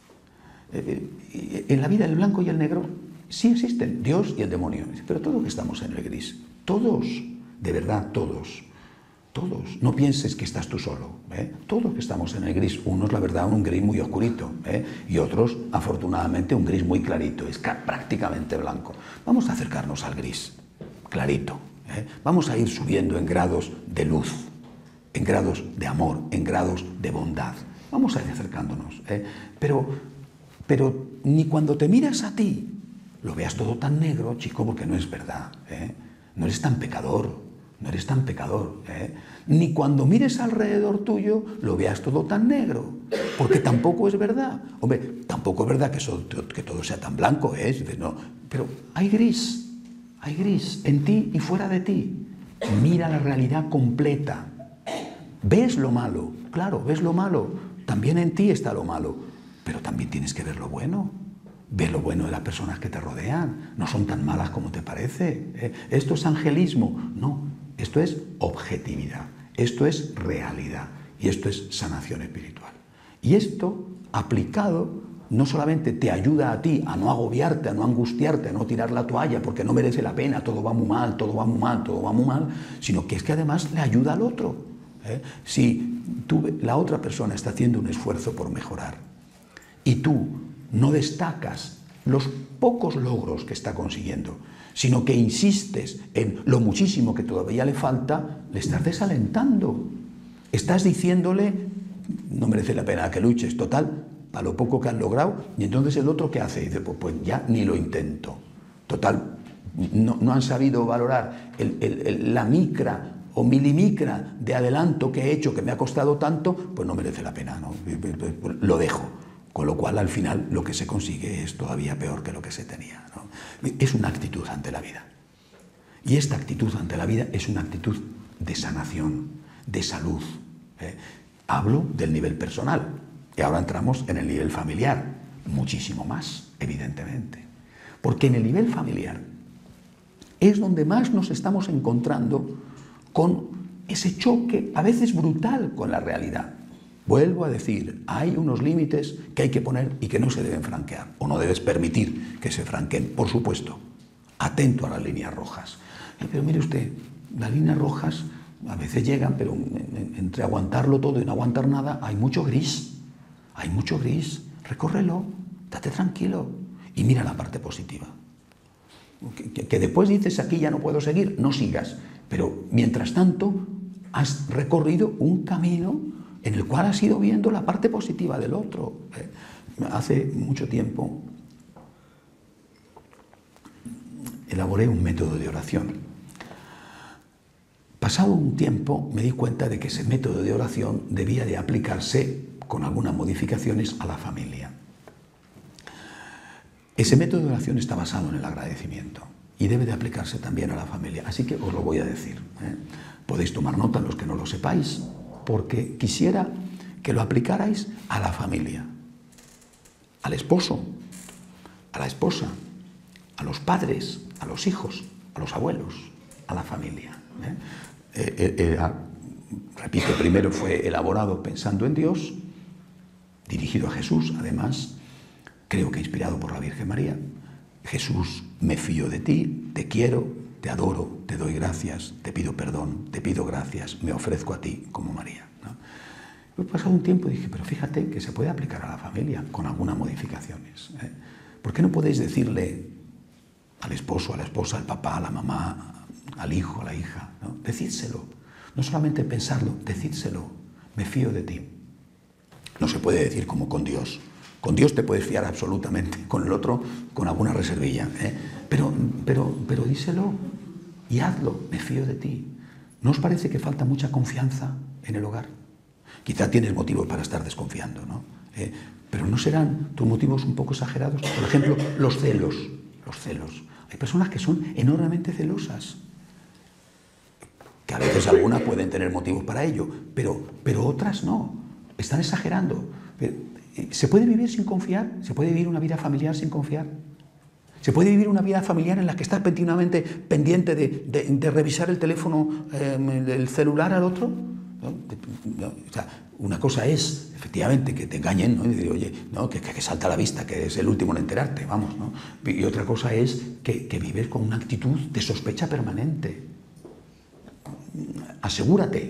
Speaker 1: Eh, en la vida el blanco y el negro sí existen, Dios y el demonio, pero todos que estamos en el gris. Todos, de verdad, todos. todos. No pienses que estás tú solo. ¿eh? Todos que estamos en el gris. Unos, la verdad, un gris muy oscurito. ¿eh? Y otros, afortunadamente, un gris muy clarito. Es prácticamente blanco. Vamos a acercarnos al gris, clarito. ¿eh? Vamos a ir subiendo en grados de luz, en grados de amor, en grados de bondad. Vamos a ir acercándonos. ¿eh? Pero, pero ni cuando te miras a ti, lo veas todo tan negro, chico, porque no es verdad. ¿eh? No eres tan pecador. No eres tan pecador, ¿eh? Ni cuando mires alrededor tuyo lo veas todo tan negro, porque tampoco es verdad. Hombre, tampoco es verdad que, eso, que todo sea tan blanco, ¿eh? No, pero hay gris, hay gris en ti y fuera de ti. Mira la realidad completa. Ves lo malo, claro, ves lo malo. También en ti está lo malo, pero también tienes que ver lo bueno. Ve lo bueno de las personas que te rodean. No son tan malas como te parece. ¿eh? Esto es angelismo. No. Esto es objetividad, esto es realidad y esto es sanación espiritual. Y esto, aplicado, no solamente te ayuda a ti a no agobiarte, a no angustiarte, a no tirar la toalla porque no merece la pena, todo va muy mal, todo va muy mal, todo va muy mal, sino que es que además le ayuda al otro. ¿eh? Si tú, la otra persona está haciendo un esfuerzo por mejorar y tú no destacas los pocos logros que está consiguiendo, sino que insistes en lo muchísimo que todavía le falta, le estás desalentando. Estás diciéndole, no merece la pena que luches, total, para lo poco que has logrado, y entonces el otro ¿qué hace? Dice, pues, pues ya ni lo intento. Total, no, no han sabido valorar el, el, el, la micra o milimicra de adelanto que he hecho, que me ha costado tanto, pues no merece la pena, ¿no? Lo dejo. Con lo cual, al final, lo que se consigue es todavía peor que lo que se tenía, ¿no? Es una actitud ante la vida. Y esta actitud ante la vida es una actitud de sanación, de salud. ¿eh? Hablo del nivel personal. Y ahora entramos en el nivel familiar. Muchísimo más, evidentemente. Porque en el nivel familiar es donde más nos estamos encontrando con ese choque, a veces brutal, con la realidad. Vuelvo a decir, hay unos límites que hay que poner y que no se deben franquear, o no debes permitir que se franqueen, por supuesto, atento a las líneas rojas. Eh, pero mire usted, las líneas rojas a veces llegan, pero entre aguantarlo todo y no aguantar nada, hay mucho gris, hay mucho gris, recórrelo, date tranquilo y mira la parte positiva. Que, que, que después dices, aquí ya no puedo seguir, no sigas, pero mientras tanto has recorrido un camino en el cual has ido viendo la parte positiva del otro. ¿eh? Hace mucho tiempo elaboré un método de oración. Pasado un tiempo me di cuenta de que ese método de oración debía de aplicarse con algunas modificaciones a la familia. Ese método de oración está basado en el agradecimiento y debe de aplicarse también a la familia. Así que os lo voy a decir. ¿eh? Podéis tomar nota los que no lo sepáis, porque quisiera que lo aplicarais a la familia, al esposo, a la esposa, a los padres, a los hijos, a los abuelos, a la familia. ¿eh? Eh, eh, eh, repito, primero fue elaborado pensando en Dios, dirigido a Jesús, además, creo que inspirado por la Virgen María. Jesús, me fío de ti, te quiero, te adoro, te doy gracias, te pido perdón, te pido gracias, me ofrezco a ti como María. ¿no? He pasado un tiempo y dije, pero fíjate que se puede aplicar a la familia con algunas modificaciones. ¿eh? ¿Por qué no podéis decirle al esposo, a la esposa, al papá, a la mamá, al hijo, a la hija? ¿no? Decídselo. No solamente pensarlo, decídselo. Me fío de ti. No se puede decir como con Dios. Con Dios te puedes fiar absolutamente, con el otro con alguna reservilla. ¿eh? Pero, pero, pero díselo y hazlo, me fío de ti. ¿No os parece que falta mucha confianza en el hogar? Quizá tienes motivos para estar desconfiando, ¿no? Eh, pero ¿no serán tus motivos un poco exagerados? Por ejemplo, los celos. Los celos. Hay personas que son enormemente celosas, que a veces algunas pueden tener motivos para ello, pero, pero otras no. Están exagerando. ¿Se puede vivir sin confiar? ¿Se puede vivir una vida familiar sin confiar? ¿Se puede vivir una vida familiar en la que estás continuamente pendiente de, de, de revisar el teléfono, eh, del celular al otro? ¿No? No, o sea, una cosa es, efectivamente, que te engañen, ¿no? Y decir, oye, no, que, que, que salta a la vista, que es el último en enterarte, vamos, ¿no? Y otra cosa es que, que vives con una actitud de sospecha permanente. Asegúrate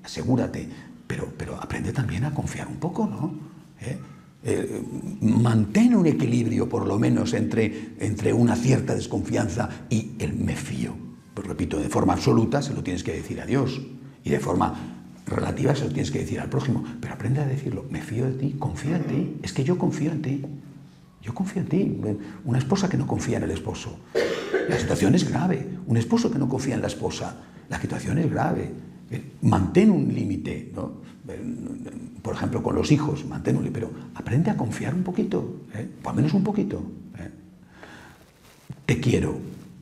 Speaker 1: asegúrate, pero, pero aprende también a confiar un poco, ¿no? ¿Eh? Eh, mantén un equilibrio, por lo menos, entre, entre una cierta desconfianza y el me fío. Pues repito, de forma absoluta se lo tienes que decir a Dios, y de forma relativa se lo tienes que decir al prójimo, pero aprende a decirlo, me fío de ti, confío en ti, es que yo confío en ti, yo confío en ti. Una esposa que no confía en el esposo, la situación es grave. Un esposo que no confía en la esposa, la situación es grave. Mantén un límite, ¿no? Por ejemplo, con los hijos, mantén un límite, pero aprende a confiar un poquito, ¿eh? Por lo menos un poquito, ¿eh? Te quiero.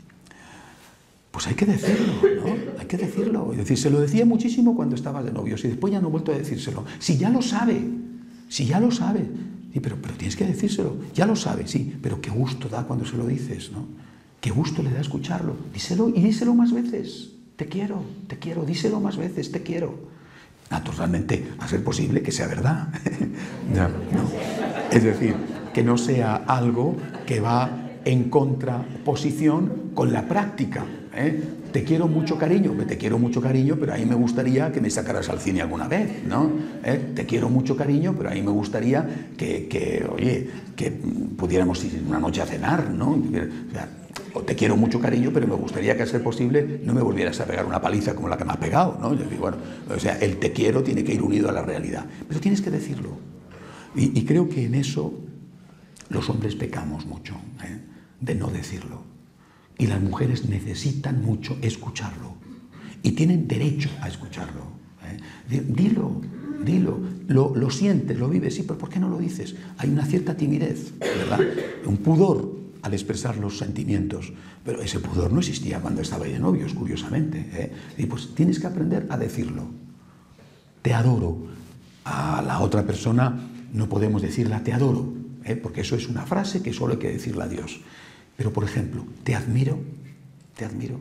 Speaker 1: Pues hay que decirlo, ¿no? Hay que decirlo. Es decir, se lo decía muchísimo cuando estabas de novios y después ya no he vuelto a decírselo. Si ya lo sabe, si ya lo sabe, sí, pero, pero tienes que decírselo. Ya lo sabe, sí, pero qué gusto da cuando se lo dices, ¿no? Qué gusto le da escucharlo. Díselo y díselo más veces. Te quiero, te quiero, díselo más veces, te quiero. Naturalmente, a ser posible que sea verdad. No, no. Es decir, que no sea algo que va en contraposición con la práctica, ¿eh? Te quiero mucho, cariño, te quiero mucho, cariño, pero ahí me gustaría que me sacaras al cine alguna vez, ¿no? ¿Eh? Te quiero mucho, cariño, pero ahí me gustaría que, que, oye, que pudiéramos ir una noche a cenar, ¿no? O sea, o te quiero mucho, cariño, pero me gustaría que, a ser posible, no me volvieras a pegar una paliza como la que me has pegado, ¿no? Yo digo, bueno, o sea, el te quiero tiene que ir unido a la realidad, pero tienes que decirlo. Y, y creo que en eso los hombres pecamos mucho, ¿eh? De no decirlo. Y las mujeres necesitan mucho escucharlo. Y tienen derecho a escucharlo, ¿eh? Dilo, dilo, lo, lo sientes, lo vives, sí, pero ¿por qué no lo dices? Hay una cierta timidez, ¿verdad? Un pudor al expresar los sentimientos. Pero ese pudor no existía cuando estaba de novios, curiosamente, ¿eh? Y pues tienes que aprender a decirlo. Te adoro. A la otra persona no podemos decirla te adoro, ¿eh? Porque eso es una frase que solo hay que decirla a Dios. Pero, por ejemplo, te admiro, te admiro.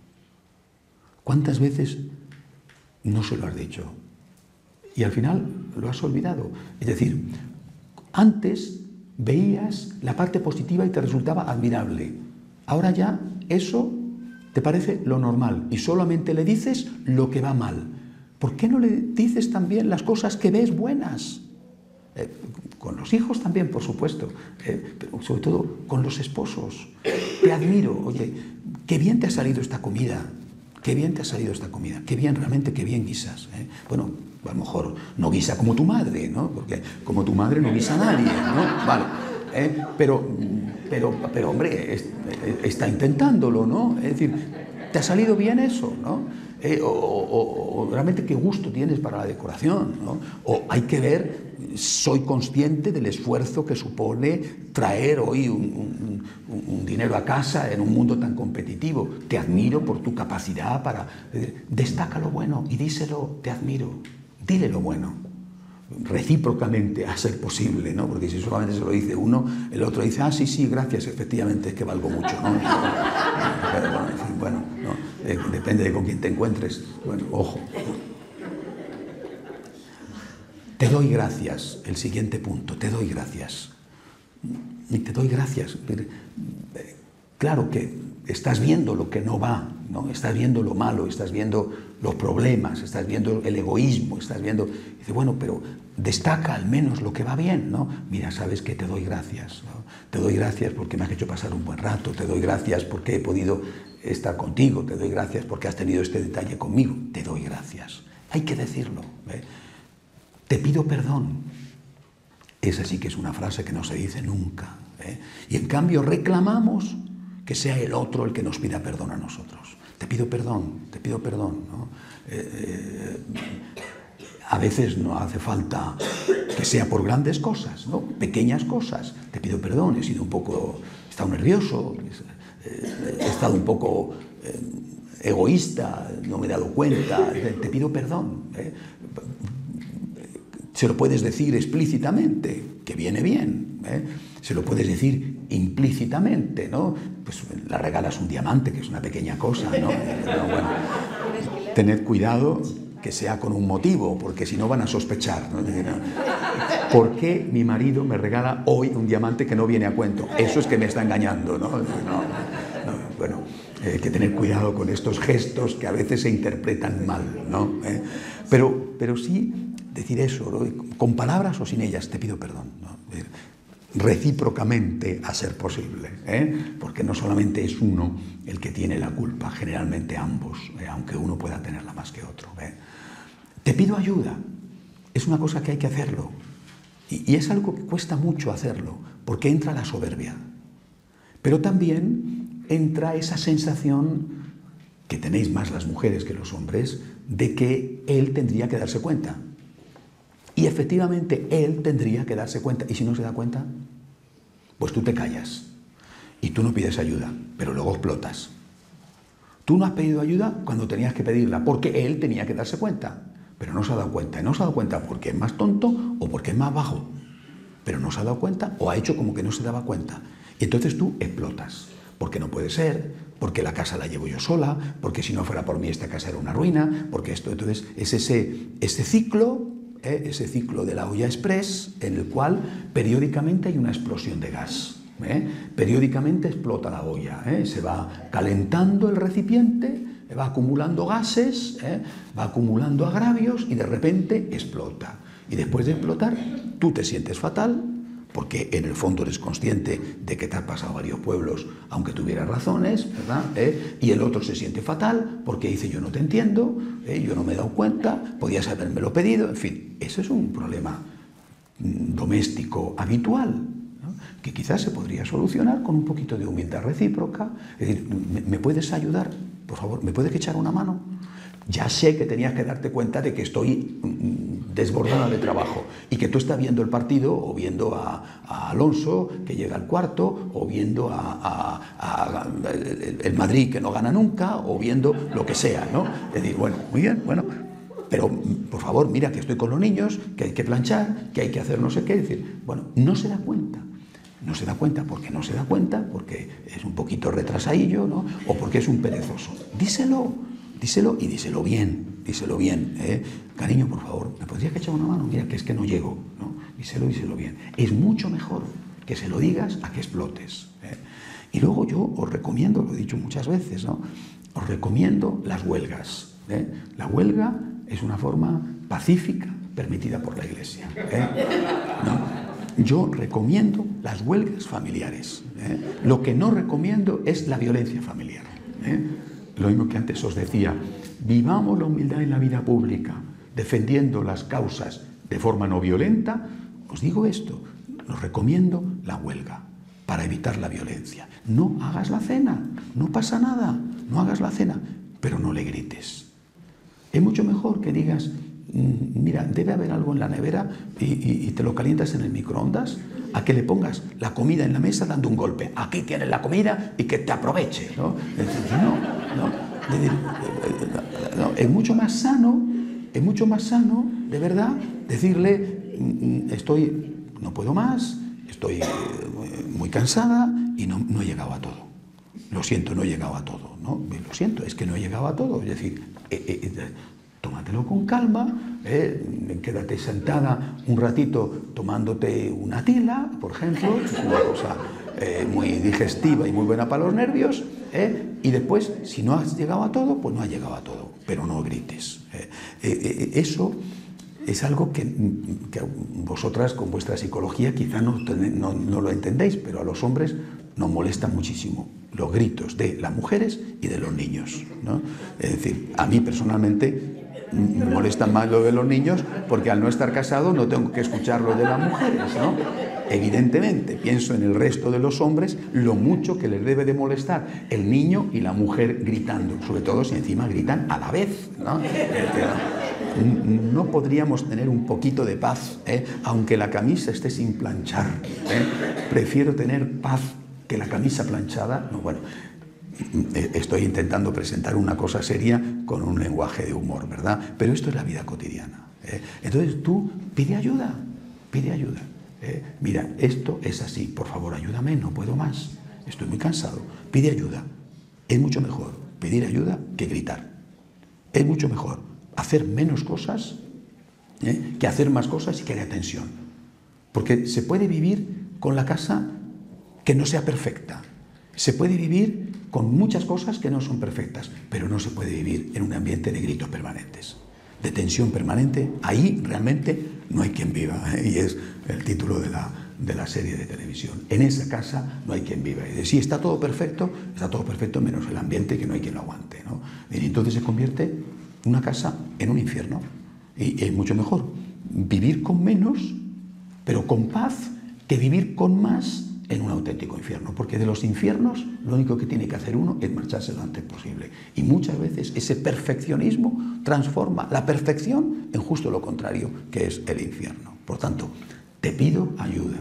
Speaker 1: ¿Cuántas veces no se lo has dicho? Y al final lo has olvidado. Es decir, antes veías la parte positiva y te resultaba admirable. Ahora ya eso te parece lo normal y solamente le dices lo que va mal. ¿Por qué no le dices también las cosas que ves buenas? Eh, con los hijos también, por supuesto, eh, pero sobre todo con los esposos. Te admiro, oye, qué bien te ha salido esta comida, qué bien te ha salido esta comida, qué bien, realmente, qué bien guisas, ¿eh? Bueno, a lo mejor no guisa como tu madre, ¿no? Porque como tu madre no guisa a nadie, ¿no? Vale, ¿eh? pero, pero, pero, hombre, es, está intentándolo, ¿no? Es decir, ¿te ha salido bien eso, no? Eh, o, o, o realmente qué gusto tienes para la decoración, ¿no? O hay que ver, soy consciente del esfuerzo que supone traer hoy un, un, un dinero a casa en un mundo tan competitivo. Te admiro por tu capacidad para... Eh, destaca lo bueno y díselo, te admiro. Dile lo bueno. Recíprocamente, a ser posible, ¿no? Porque si solamente se lo dice uno, el otro dice, ah, sí, sí, gracias, efectivamente, es que valgo mucho, ¿no? Pero, bueno, en fin, bueno, no, eh, depende de con quién te encuentres. Bueno, ojo. Te doy gracias, el siguiente punto, te doy gracias. Y te doy gracias. Claro que estás viendo lo que no va, ¿no? Estás viendo lo malo, estás viendo los problemas, estás viendo el egoísmo, estás viendo... Dice, bueno, pero destaca al menos lo que va bien, ¿no? Mira, sabes que te doy gracias, ¿no? Te doy gracias porque me has hecho pasar un buen rato, te doy gracias porque he podido estar contigo, te doy gracias porque has tenido este detalle conmigo, te doy gracias. Hay que decirlo, ¿eh? Te pido perdón. Esa sí que es una frase que no se dice nunca, ¿eh? Y en cambio reclamamos que sea el otro el que nos pida perdón a nosotros. Te pido perdón, te pido perdón, ¿no? Eh, eh, a veces no hace falta que sea por grandes cosas, ¿no? Pequeñas cosas. Te pido perdón, he sido un poco, he estado nervioso, eh, he estado un poco eh, egoísta, no me he dado cuenta, te pido perdón, ¿eh? Se lo puedes decir explícitamente, que viene bien, ¿eh? Se lo puedes decir implícitamente, ¿no? Pues le regalas un diamante, que es una pequeña cosa, ¿no? Pero bueno, tened cuidado que sea con un motivo, porque si no van a sospechar, ¿no? ¿Por qué mi marido me regala hoy un diamante que no viene a cuento? Eso es que me está engañando, ¿no? No, no, bueno, Hay que tener cuidado con estos gestos que a veces se interpretan mal, ¿no? ¿Eh? Pero, pero sí decir eso, ¿no? Con palabras o sin ellas, te pido perdón, ¿no? Recíprocamente a ser posible, ¿eh? Porque no solamente es uno el que tiene la culpa, generalmente ambos, ¿eh? Aunque uno pueda tenerla más que otro, ¿eh? Te pido ayuda, es una cosa que hay que hacerlo, y, y es algo que cuesta mucho hacerlo, porque entra la soberbia, pero también entra esa sensación que tenéis más las mujeres que los hombres, de que él tendría que darse cuenta. Y efectivamente él tendría que darse cuenta. ¿Y si no se da cuenta? Pues tú te callas. Y tú no pides ayuda, pero luego explotas. Tú no has pedido ayuda cuando tenías que pedirla, porque él tenía que darse cuenta. Pero no se ha dado cuenta. Y no se ha dado cuenta porque es más tonto o porque es más bajo. Pero no se ha dado cuenta o ha hecho como que no se daba cuenta. Y entonces tú explotas. Porque no puede ser, porque la casa la llevo yo sola, porque si no fuera por mí esta casa era una ruina, porque esto... Entonces es ese, ese ciclo... ¿Eh? Ese ciclo de la olla express en el cual periódicamente hay una explosión de gas, ¿eh? Periódicamente explota la olla, ¿eh? Se va calentando el recipiente, va acumulando gases, ¿eh? Va acumulando agravios y de repente explota. Y después de explotar, tú te sientes fatal, porque en el fondo eres consciente de que te has pasado varios pueblos, aunque tuvieras razones, ¿verdad? ¿Eh? Y el otro se siente fatal, porque dice, yo no te entiendo, ¿eh? Yo no me he dado cuenta, podías habérmelo pedido, en fin, ese es un problema doméstico habitual, ¿no? Que quizás se podría solucionar con un poquito de humildad recíproca. Es decir, ¿me, me puedes ayudar? Por favor, ¿me puedes echar una mano? Ya sé que tenías que darte cuenta de que estoy desbordada de trabajo y que tú estás viendo el partido o viendo a, a Alonso que llega al cuarto o viendo a, a, a el Madrid que no gana nunca o viendo lo que sea, ¿no? Es decir, bueno, muy bien, bueno, pero por favor, mira que estoy con los niños, que hay que planchar, que hay que hacer no sé qué. Es decir, bueno, no se da cuenta. No se da cuenta porque no se da cuenta, porque es un poquito retrasadillo, ¿no? O porque es un perezoso. Díselo. Díselo y díselo bien, díselo bien, ¿eh? Cariño, por favor, ¿me podrías echar una mano? Mira, que es que no llego, ¿no? Díselo, díselo bien. Es mucho mejor que se lo digas a que explotes, ¿eh? Y luego yo os recomiendo, lo he dicho muchas veces, ¿no? Os recomiendo las huelgas, ¿eh? La huelga es una forma pacífica permitida por la Iglesia, ¿eh? ¿No? Yo recomiendo las huelgas familiares, ¿eh? Lo que no recomiendo es la violencia familiar, ¿eh? Lo mismo que antes os decía, vivamos la humildad en la vida pública, defendiendo las causas de forma no violenta. Os digo esto, os recomiendo la huelga para evitar la violencia. No hagas la cena, no pasa nada, no hagas la cena, pero no le grites. Es mucho mejor que digas, mira, debe haber algo en la nevera y, y, y te lo calientas en el microondas, a que le pongas la comida en la mesa dando un golpe. Aquí tienes la comida y que te aproveche, ¿no? Es decir, no, no, es, decir, no, es mucho más sano, es mucho más sano, de verdad, decirle, estoy, no puedo más, estoy muy cansada y no, no he llegado a todo. Lo siento, no he llegado a todo, ¿no? Lo siento, es que no he llegado a todo. Es decir, eh, eh, tómatelo con calma, eh, quédate sentada un ratito tomándote una tila, por ejemplo, es una cosa eh, muy digestiva y muy buena para los nervios, eh, y después, si no has llegado a todo, pues no has llegado a todo, pero no grites. Eh, eh, eso es algo que, que vosotras con vuestra psicología quizá no, no, no lo entendéis, pero a los hombres nos molesta muchísimo los gritos de las mujeres y de los niños, ¿no? Es decir, a mí personalmente me molesta más lo de los niños porque al no estar casado no tengo que escuchar lo de las mujeres, ¿no? Evidentemente, pienso en el resto de los hombres lo mucho que les debe de molestar el niño y la mujer gritando, sobre todo si encima gritan a la vez, ¿no? No podríamos tener un poquito de paz, ¿eh? Aunque la camisa esté sin planchar, ¿eh? Prefiero tener paz que la camisa planchada. No, bueno, estoy intentando presentar una cosa seria con un lenguaje de humor, ¿verdad? Pero esto es la vida cotidiana, ¿eh? Entonces tú pide ayuda, pide ayuda, ¿eh? Mira, esto es así, por favor ayúdame, no puedo más, estoy muy cansado. Pide ayuda. Es mucho mejor pedir ayuda que gritar. Es mucho mejor hacer menos cosas, ¿eh? Que hacer más cosas y que haya tensión. Porque se puede vivir con la casa que no sea perfecta. Se puede vivir con muchas cosas que no son perfectas, pero no se puede vivir en un ambiente de gritos permanentes, de tensión permanente. Ahí realmente no hay quien viva, ¿eh? Y es el título de la, de la serie de televisión. En esa casa no hay quien viva. Y de, sí, está todo perfecto, está todo perfecto menos el ambiente, que no hay quien lo aguante, ¿no? Y entonces se convierte una casa en un infierno. Y es mucho mejor vivir con menos, pero con paz, que vivir con más en un auténtico infierno, porque de los infiernos lo único que tiene que hacer uno es marcharse lo antes posible. Y muchas veces ese perfeccionismo transforma la perfección en justo lo contrario, que es el infierno. Por tanto, te pido ayuda.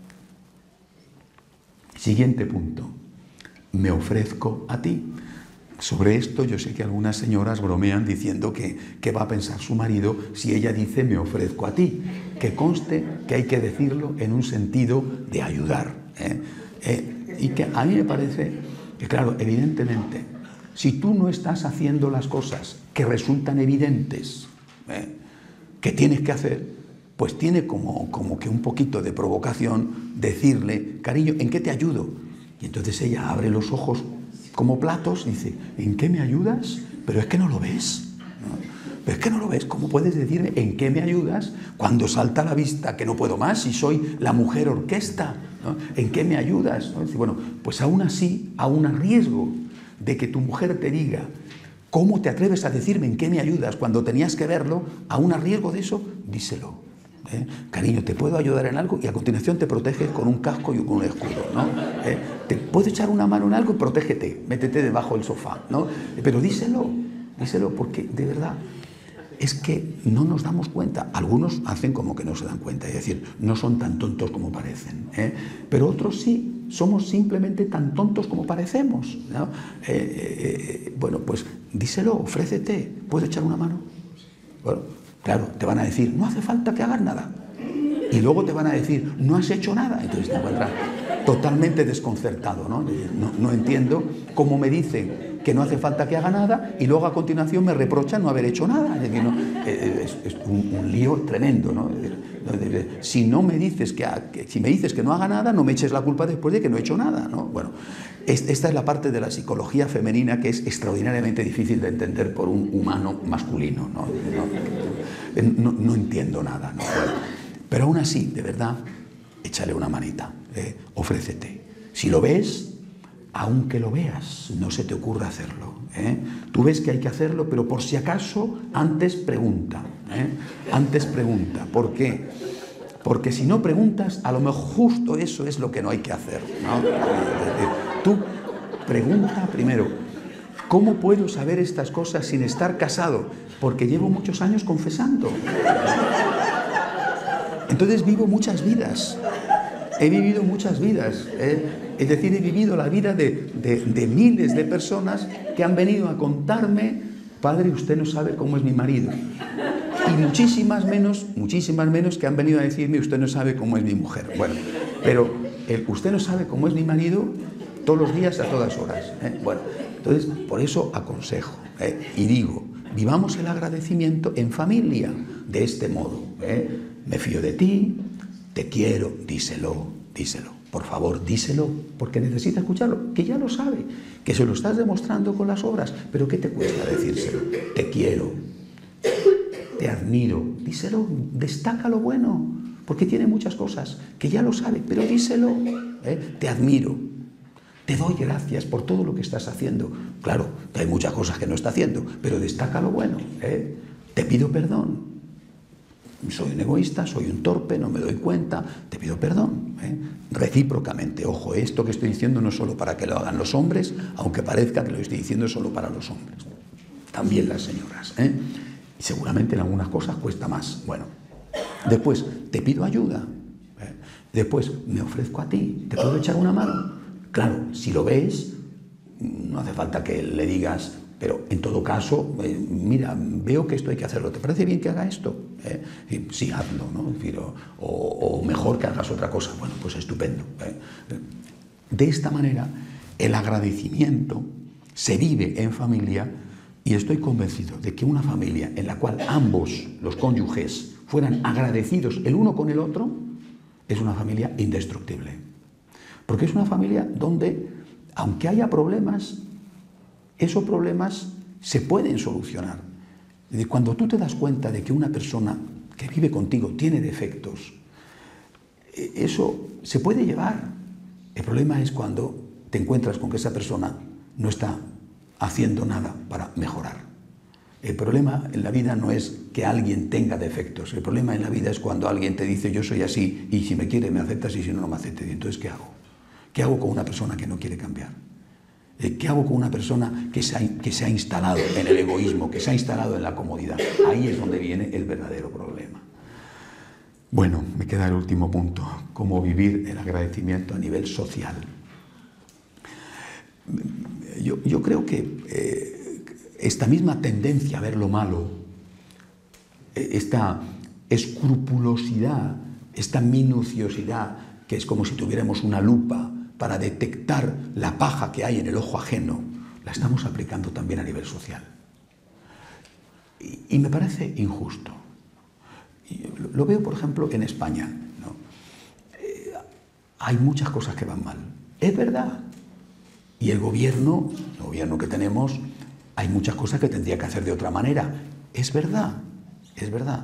Speaker 1: Siguiente punto. Me ofrezco a ti. Sobre esto yo sé que algunas señoras bromean diciendo que, que va a pensar su marido si ella dice me ofrezco a ti. Que conste que hay que decirlo en un sentido de ayudar, ¿eh? Eh, y que a mí me parece que, claro, evidentemente, si tú no estás haciendo las cosas que resultan evidentes, ¿eh?, que tienes que hacer, pues tiene como, como que un poquito de provocación decirle, cariño, ¿en qué te ayudo? Y entonces ella abre los ojos como platos y dice, ¿en qué me ayudas? Pero es que no lo ves, ¿no? Pero es que no lo ves. ¿Cómo puedes decirme en qué me ayudas cuando salta a la vista que no puedo más y soy la mujer orquesta, ¿no? ¿En qué me ayudas? ¿No? Dice, bueno, pues aún así, aún a riesgo de que tu mujer te diga, ¿cómo te atreves a decirme en qué me ayudas cuando tenías que verlo? Aún a riesgo de eso, díselo. ¿Eh? Cariño, ¿te puedo ayudar en algo? Y a continuación te proteges con un casco y con un escudo, ¿no? ¿Eh? ¿Te puedo echar una mano en algo? Protégete, métete debajo del sofá, ¿no? Pero díselo, díselo, porque de verdad es que no nos damos cuenta. Algunos hacen como que no se dan cuenta, es decir, no son tan tontos como parecen, ¿eh? Pero otros sí, somos simplemente tan tontos como parecemos, ¿no? Eh, eh, bueno, pues díselo, ofrécete, ¿puedo echar una mano? Bueno, claro, te van a decir, no hace falta que hagas nada. Y luego te van a decir, no has hecho nada. Entonces te encuentras totalmente desconcertado, ¿no? No, no entiendo cómo me dicen que no hace falta que haga nada y luego a continuación me reprochan no haber hecho nada. Es decir, ¿no? es, es un, un lío tremendo, ¿no? Si no me dices que, que, si me dices que no haga nada, no me eches la culpa después de que no he hecho nada, ¿no? Bueno, esta es la parte de la psicología femenina que es extraordinariamente difícil de entender por un humano masculino, ¿no? No, no, no entiendo nada, ¿no? Bueno, pero aún así, de verdad, échale una manita, eh, ofrécete. Si lo ves, aunque lo veas, no se te ocurra hacerlo, ¿eh? Tú ves que hay que hacerlo, pero por si acaso, antes pregunta, ¿eh? Antes pregunta. ¿Por qué? Porque si no preguntas, a lo mejor justo eso es lo que no hay que hacer, ¿no? Tú pregunta primero, ¿cómo puedo saber estas cosas sin estar casado? Porque llevo muchos años confesando. Entonces vivo muchas vidas, he vivido muchas vidas, ¿eh? Es decir, he vivido la vida de, de, de miles de personas que han venido a contarme, padre, usted no sabe cómo es mi marido. Y muchísimas menos, muchísimas menos que han venido a decirme, usted no sabe cómo es mi mujer. Bueno, pero el usted no sabe cómo es mi marido todos los días, a todas horas, ¿eh? Bueno, entonces, por eso aconsejo, ¿eh? Y digo, vivamos el agradecimiento en familia de este modo, ¿eh? Me fío de ti, te quiero, díselo, díselo. Por favor, díselo, porque necesita escucharlo, que ya lo sabe, que se lo estás demostrando con las obras, pero ¿qué te cuesta decírselo? Te quiero, te admiro, díselo, destaca lo bueno, porque tiene muchas cosas, que ya lo sabe, pero díselo, ¿eh? Te admiro, te doy gracias por todo lo que estás haciendo. Claro, que hay muchas cosas que no está haciendo, pero destaca lo bueno, ¿eh? Te pido perdón. Soy un egoísta, soy un torpe, no me doy cuenta, te pido perdón, ¿eh? Recíprocamente. Ojo, esto que estoy diciendo no es solo para que lo hagan los hombres, aunque parezca que lo estoy diciendo solo para los hombres. También las señoras, ¿eh? Y seguramente en algunas cosas cuesta más. Bueno, después, te pido ayuda, ¿eh? Después, me ofrezco a ti, ¿te puedo echar una mano? Claro, si lo ves, no hace falta que le digas... Pero en todo caso, eh, mira, veo que esto hay que hacerlo. ¿Te parece bien que haga esto? ¿Eh? Y, sí, hazlo, ¿no? Es decir, o, o mejor que hagas otra cosa. Bueno, pues estupendo, ¿eh? De esta manera, el agradecimiento se vive en familia y estoy convencido de que una familia en la cual ambos, los cónyuges, fueran agradecidos el uno con el otro, es una familia indestructible. Porque es una familia donde aunque haya problemas, esos problemas se pueden solucionar. Cuando tú te das cuenta de que una persona que vive contigo tiene defectos, eso se puede llevar. El problema es cuando te encuentras con que esa persona no está haciendo nada para mejorar. El problema en la vida no es que alguien tenga defectos. El problema en la vida es cuando alguien te dice yo soy así y si me quiere me aceptas y si no, no me aceptes. Entonces, ¿qué hago? ¿Qué hago con una persona que no quiere cambiar? ¿Qué hago con una persona que se, ha, que se ha instalado en el egoísmo, que se ha instalado en la comodidad? Ahí es donde viene el verdadero problema. Bueno, me queda el último punto, cómo vivir el agradecimiento a nivel social. Yo, yo creo que eh, esta misma tendencia a ver lo malo, esta escrupulosidad, esta minuciosidad, que es como si tuviéramos una lupa para detectar la paja que hay en el ojo ajeno, la estamos aplicando también a nivel social. Y, y me parece injusto. Y lo veo, por ejemplo, en España, ¿no? Eh, hay muchas cosas que van mal. Es verdad. Y el gobierno, el gobierno que tenemos, hay muchas cosas que tendría que hacer de otra manera. Es verdad, es verdad.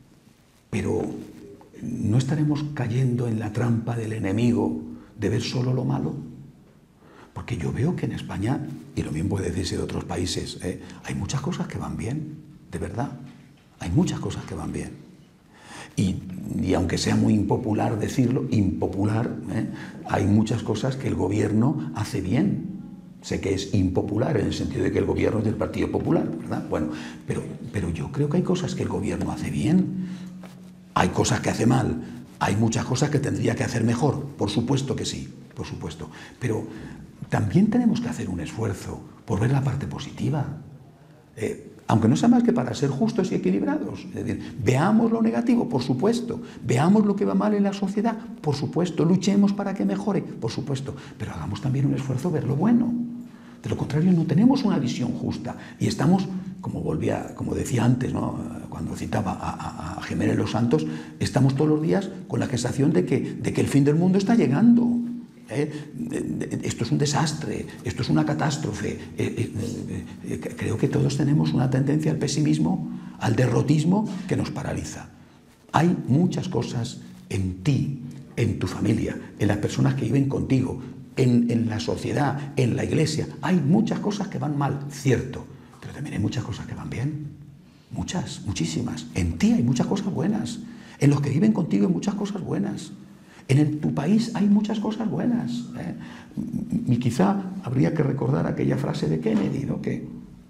Speaker 1: Pero ¿no estaremos cayendo en la trampa del enemigo de ver solo lo malo? Porque yo veo que en España, y lo mismo puede decirse de otros países, ¿eh? hay muchas cosas que van bien, de verdad. Hay muchas cosas que van bien. Y, y aunque sea muy impopular decirlo, impopular, ¿eh? hay muchas cosas que el gobierno hace bien. Sé que es impopular en el sentido de que el gobierno es del Partido Popular, ¿verdad? Bueno, pero, pero yo creo que hay cosas que el gobierno hace bien. Hay cosas que hace mal. Hay muchas cosas que tendría que hacer mejor. Por supuesto que sí, por supuesto. Pero también tenemos que hacer un esfuerzo por ver la parte positiva. Eh, aunque no sea más que para ser justos y equilibrados. Es decir, veamos lo negativo, por supuesto. Veamos lo que va mal en la sociedad, por supuesto. Luchemos para que mejore, por supuesto. Pero hagamos también un esfuerzo ver lo bueno. De lo contrario, no tenemos una visión justa. Y estamos, como volvía, como decía antes, ¿no? Cuando citaba a, a, a Jiménez Los Santos, estamos todos los días con la sensación de que, de que el fin del mundo está llegando. ¿Eh? Esto es un desastre, esto es una catástrofe. Eh, eh, eh, creo que todos tenemos una tendencia al pesimismo, al derrotismo que nos paraliza. Hay muchas cosas en ti, en tu familia, en las personas que viven contigo, en, en la sociedad, en la iglesia. Hay muchas cosas que van mal, cierto, pero también hay muchas cosas que van bien. Muchas, muchísimas. En ti hay muchas cosas buenas. En los que viven contigo hay muchas cosas buenas. En el, tu país hay muchas cosas buenas. ¿eh? Y quizá habría que recordar aquella frase de Kennedy, ¿no? que,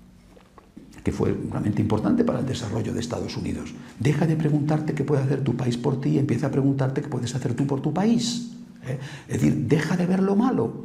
Speaker 1: que fue realmente importante para el desarrollo de Estados Unidos. Deja de preguntarte qué puede hacer tu país por ti y empieza a preguntarte qué puedes hacer tú por tu país. ¿eh? Es decir, deja de ver lo malo.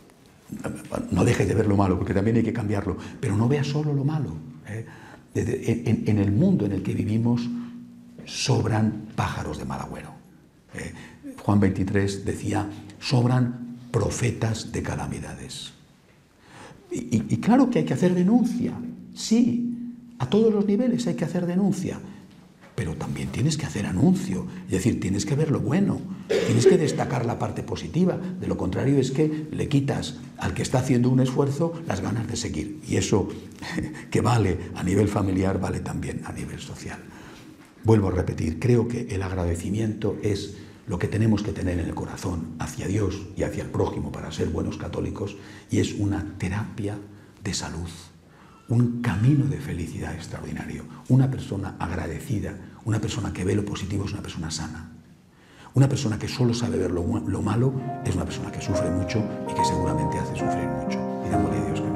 Speaker 1: No dejes de ver lo malo, porque también hay que cambiarlo, pero no veas solo lo malo. ¿eh? En, en el mundo en el que vivimos sobran pájaros de mal agüero. ¿eh? Juan veintitrés decía, sobran profetas de calamidades. Y, y, y claro que hay que hacer denuncia, sí, a todos los niveles hay que hacer denuncia, pero también tienes que hacer anuncio, es decir, tienes que ver lo bueno, tienes que destacar la parte positiva, de lo contrario es que le quitas al que está haciendo un esfuerzo las ganas de seguir, y eso que vale a nivel familiar vale también a nivel social. Vuelvo a repetir, creo que el agradecimiento es lo que tenemos que tener en el corazón hacia Dios y hacia el prójimo para ser buenos católicos, y es una terapia de salud, un camino de felicidad extraordinario. Una persona agradecida, una persona que ve lo positivo es una persona sana. Una persona que solo sabe ver lo, lo malo es una persona que sufre mucho y que seguramente hace sufrir mucho. Pidámosle a Dios que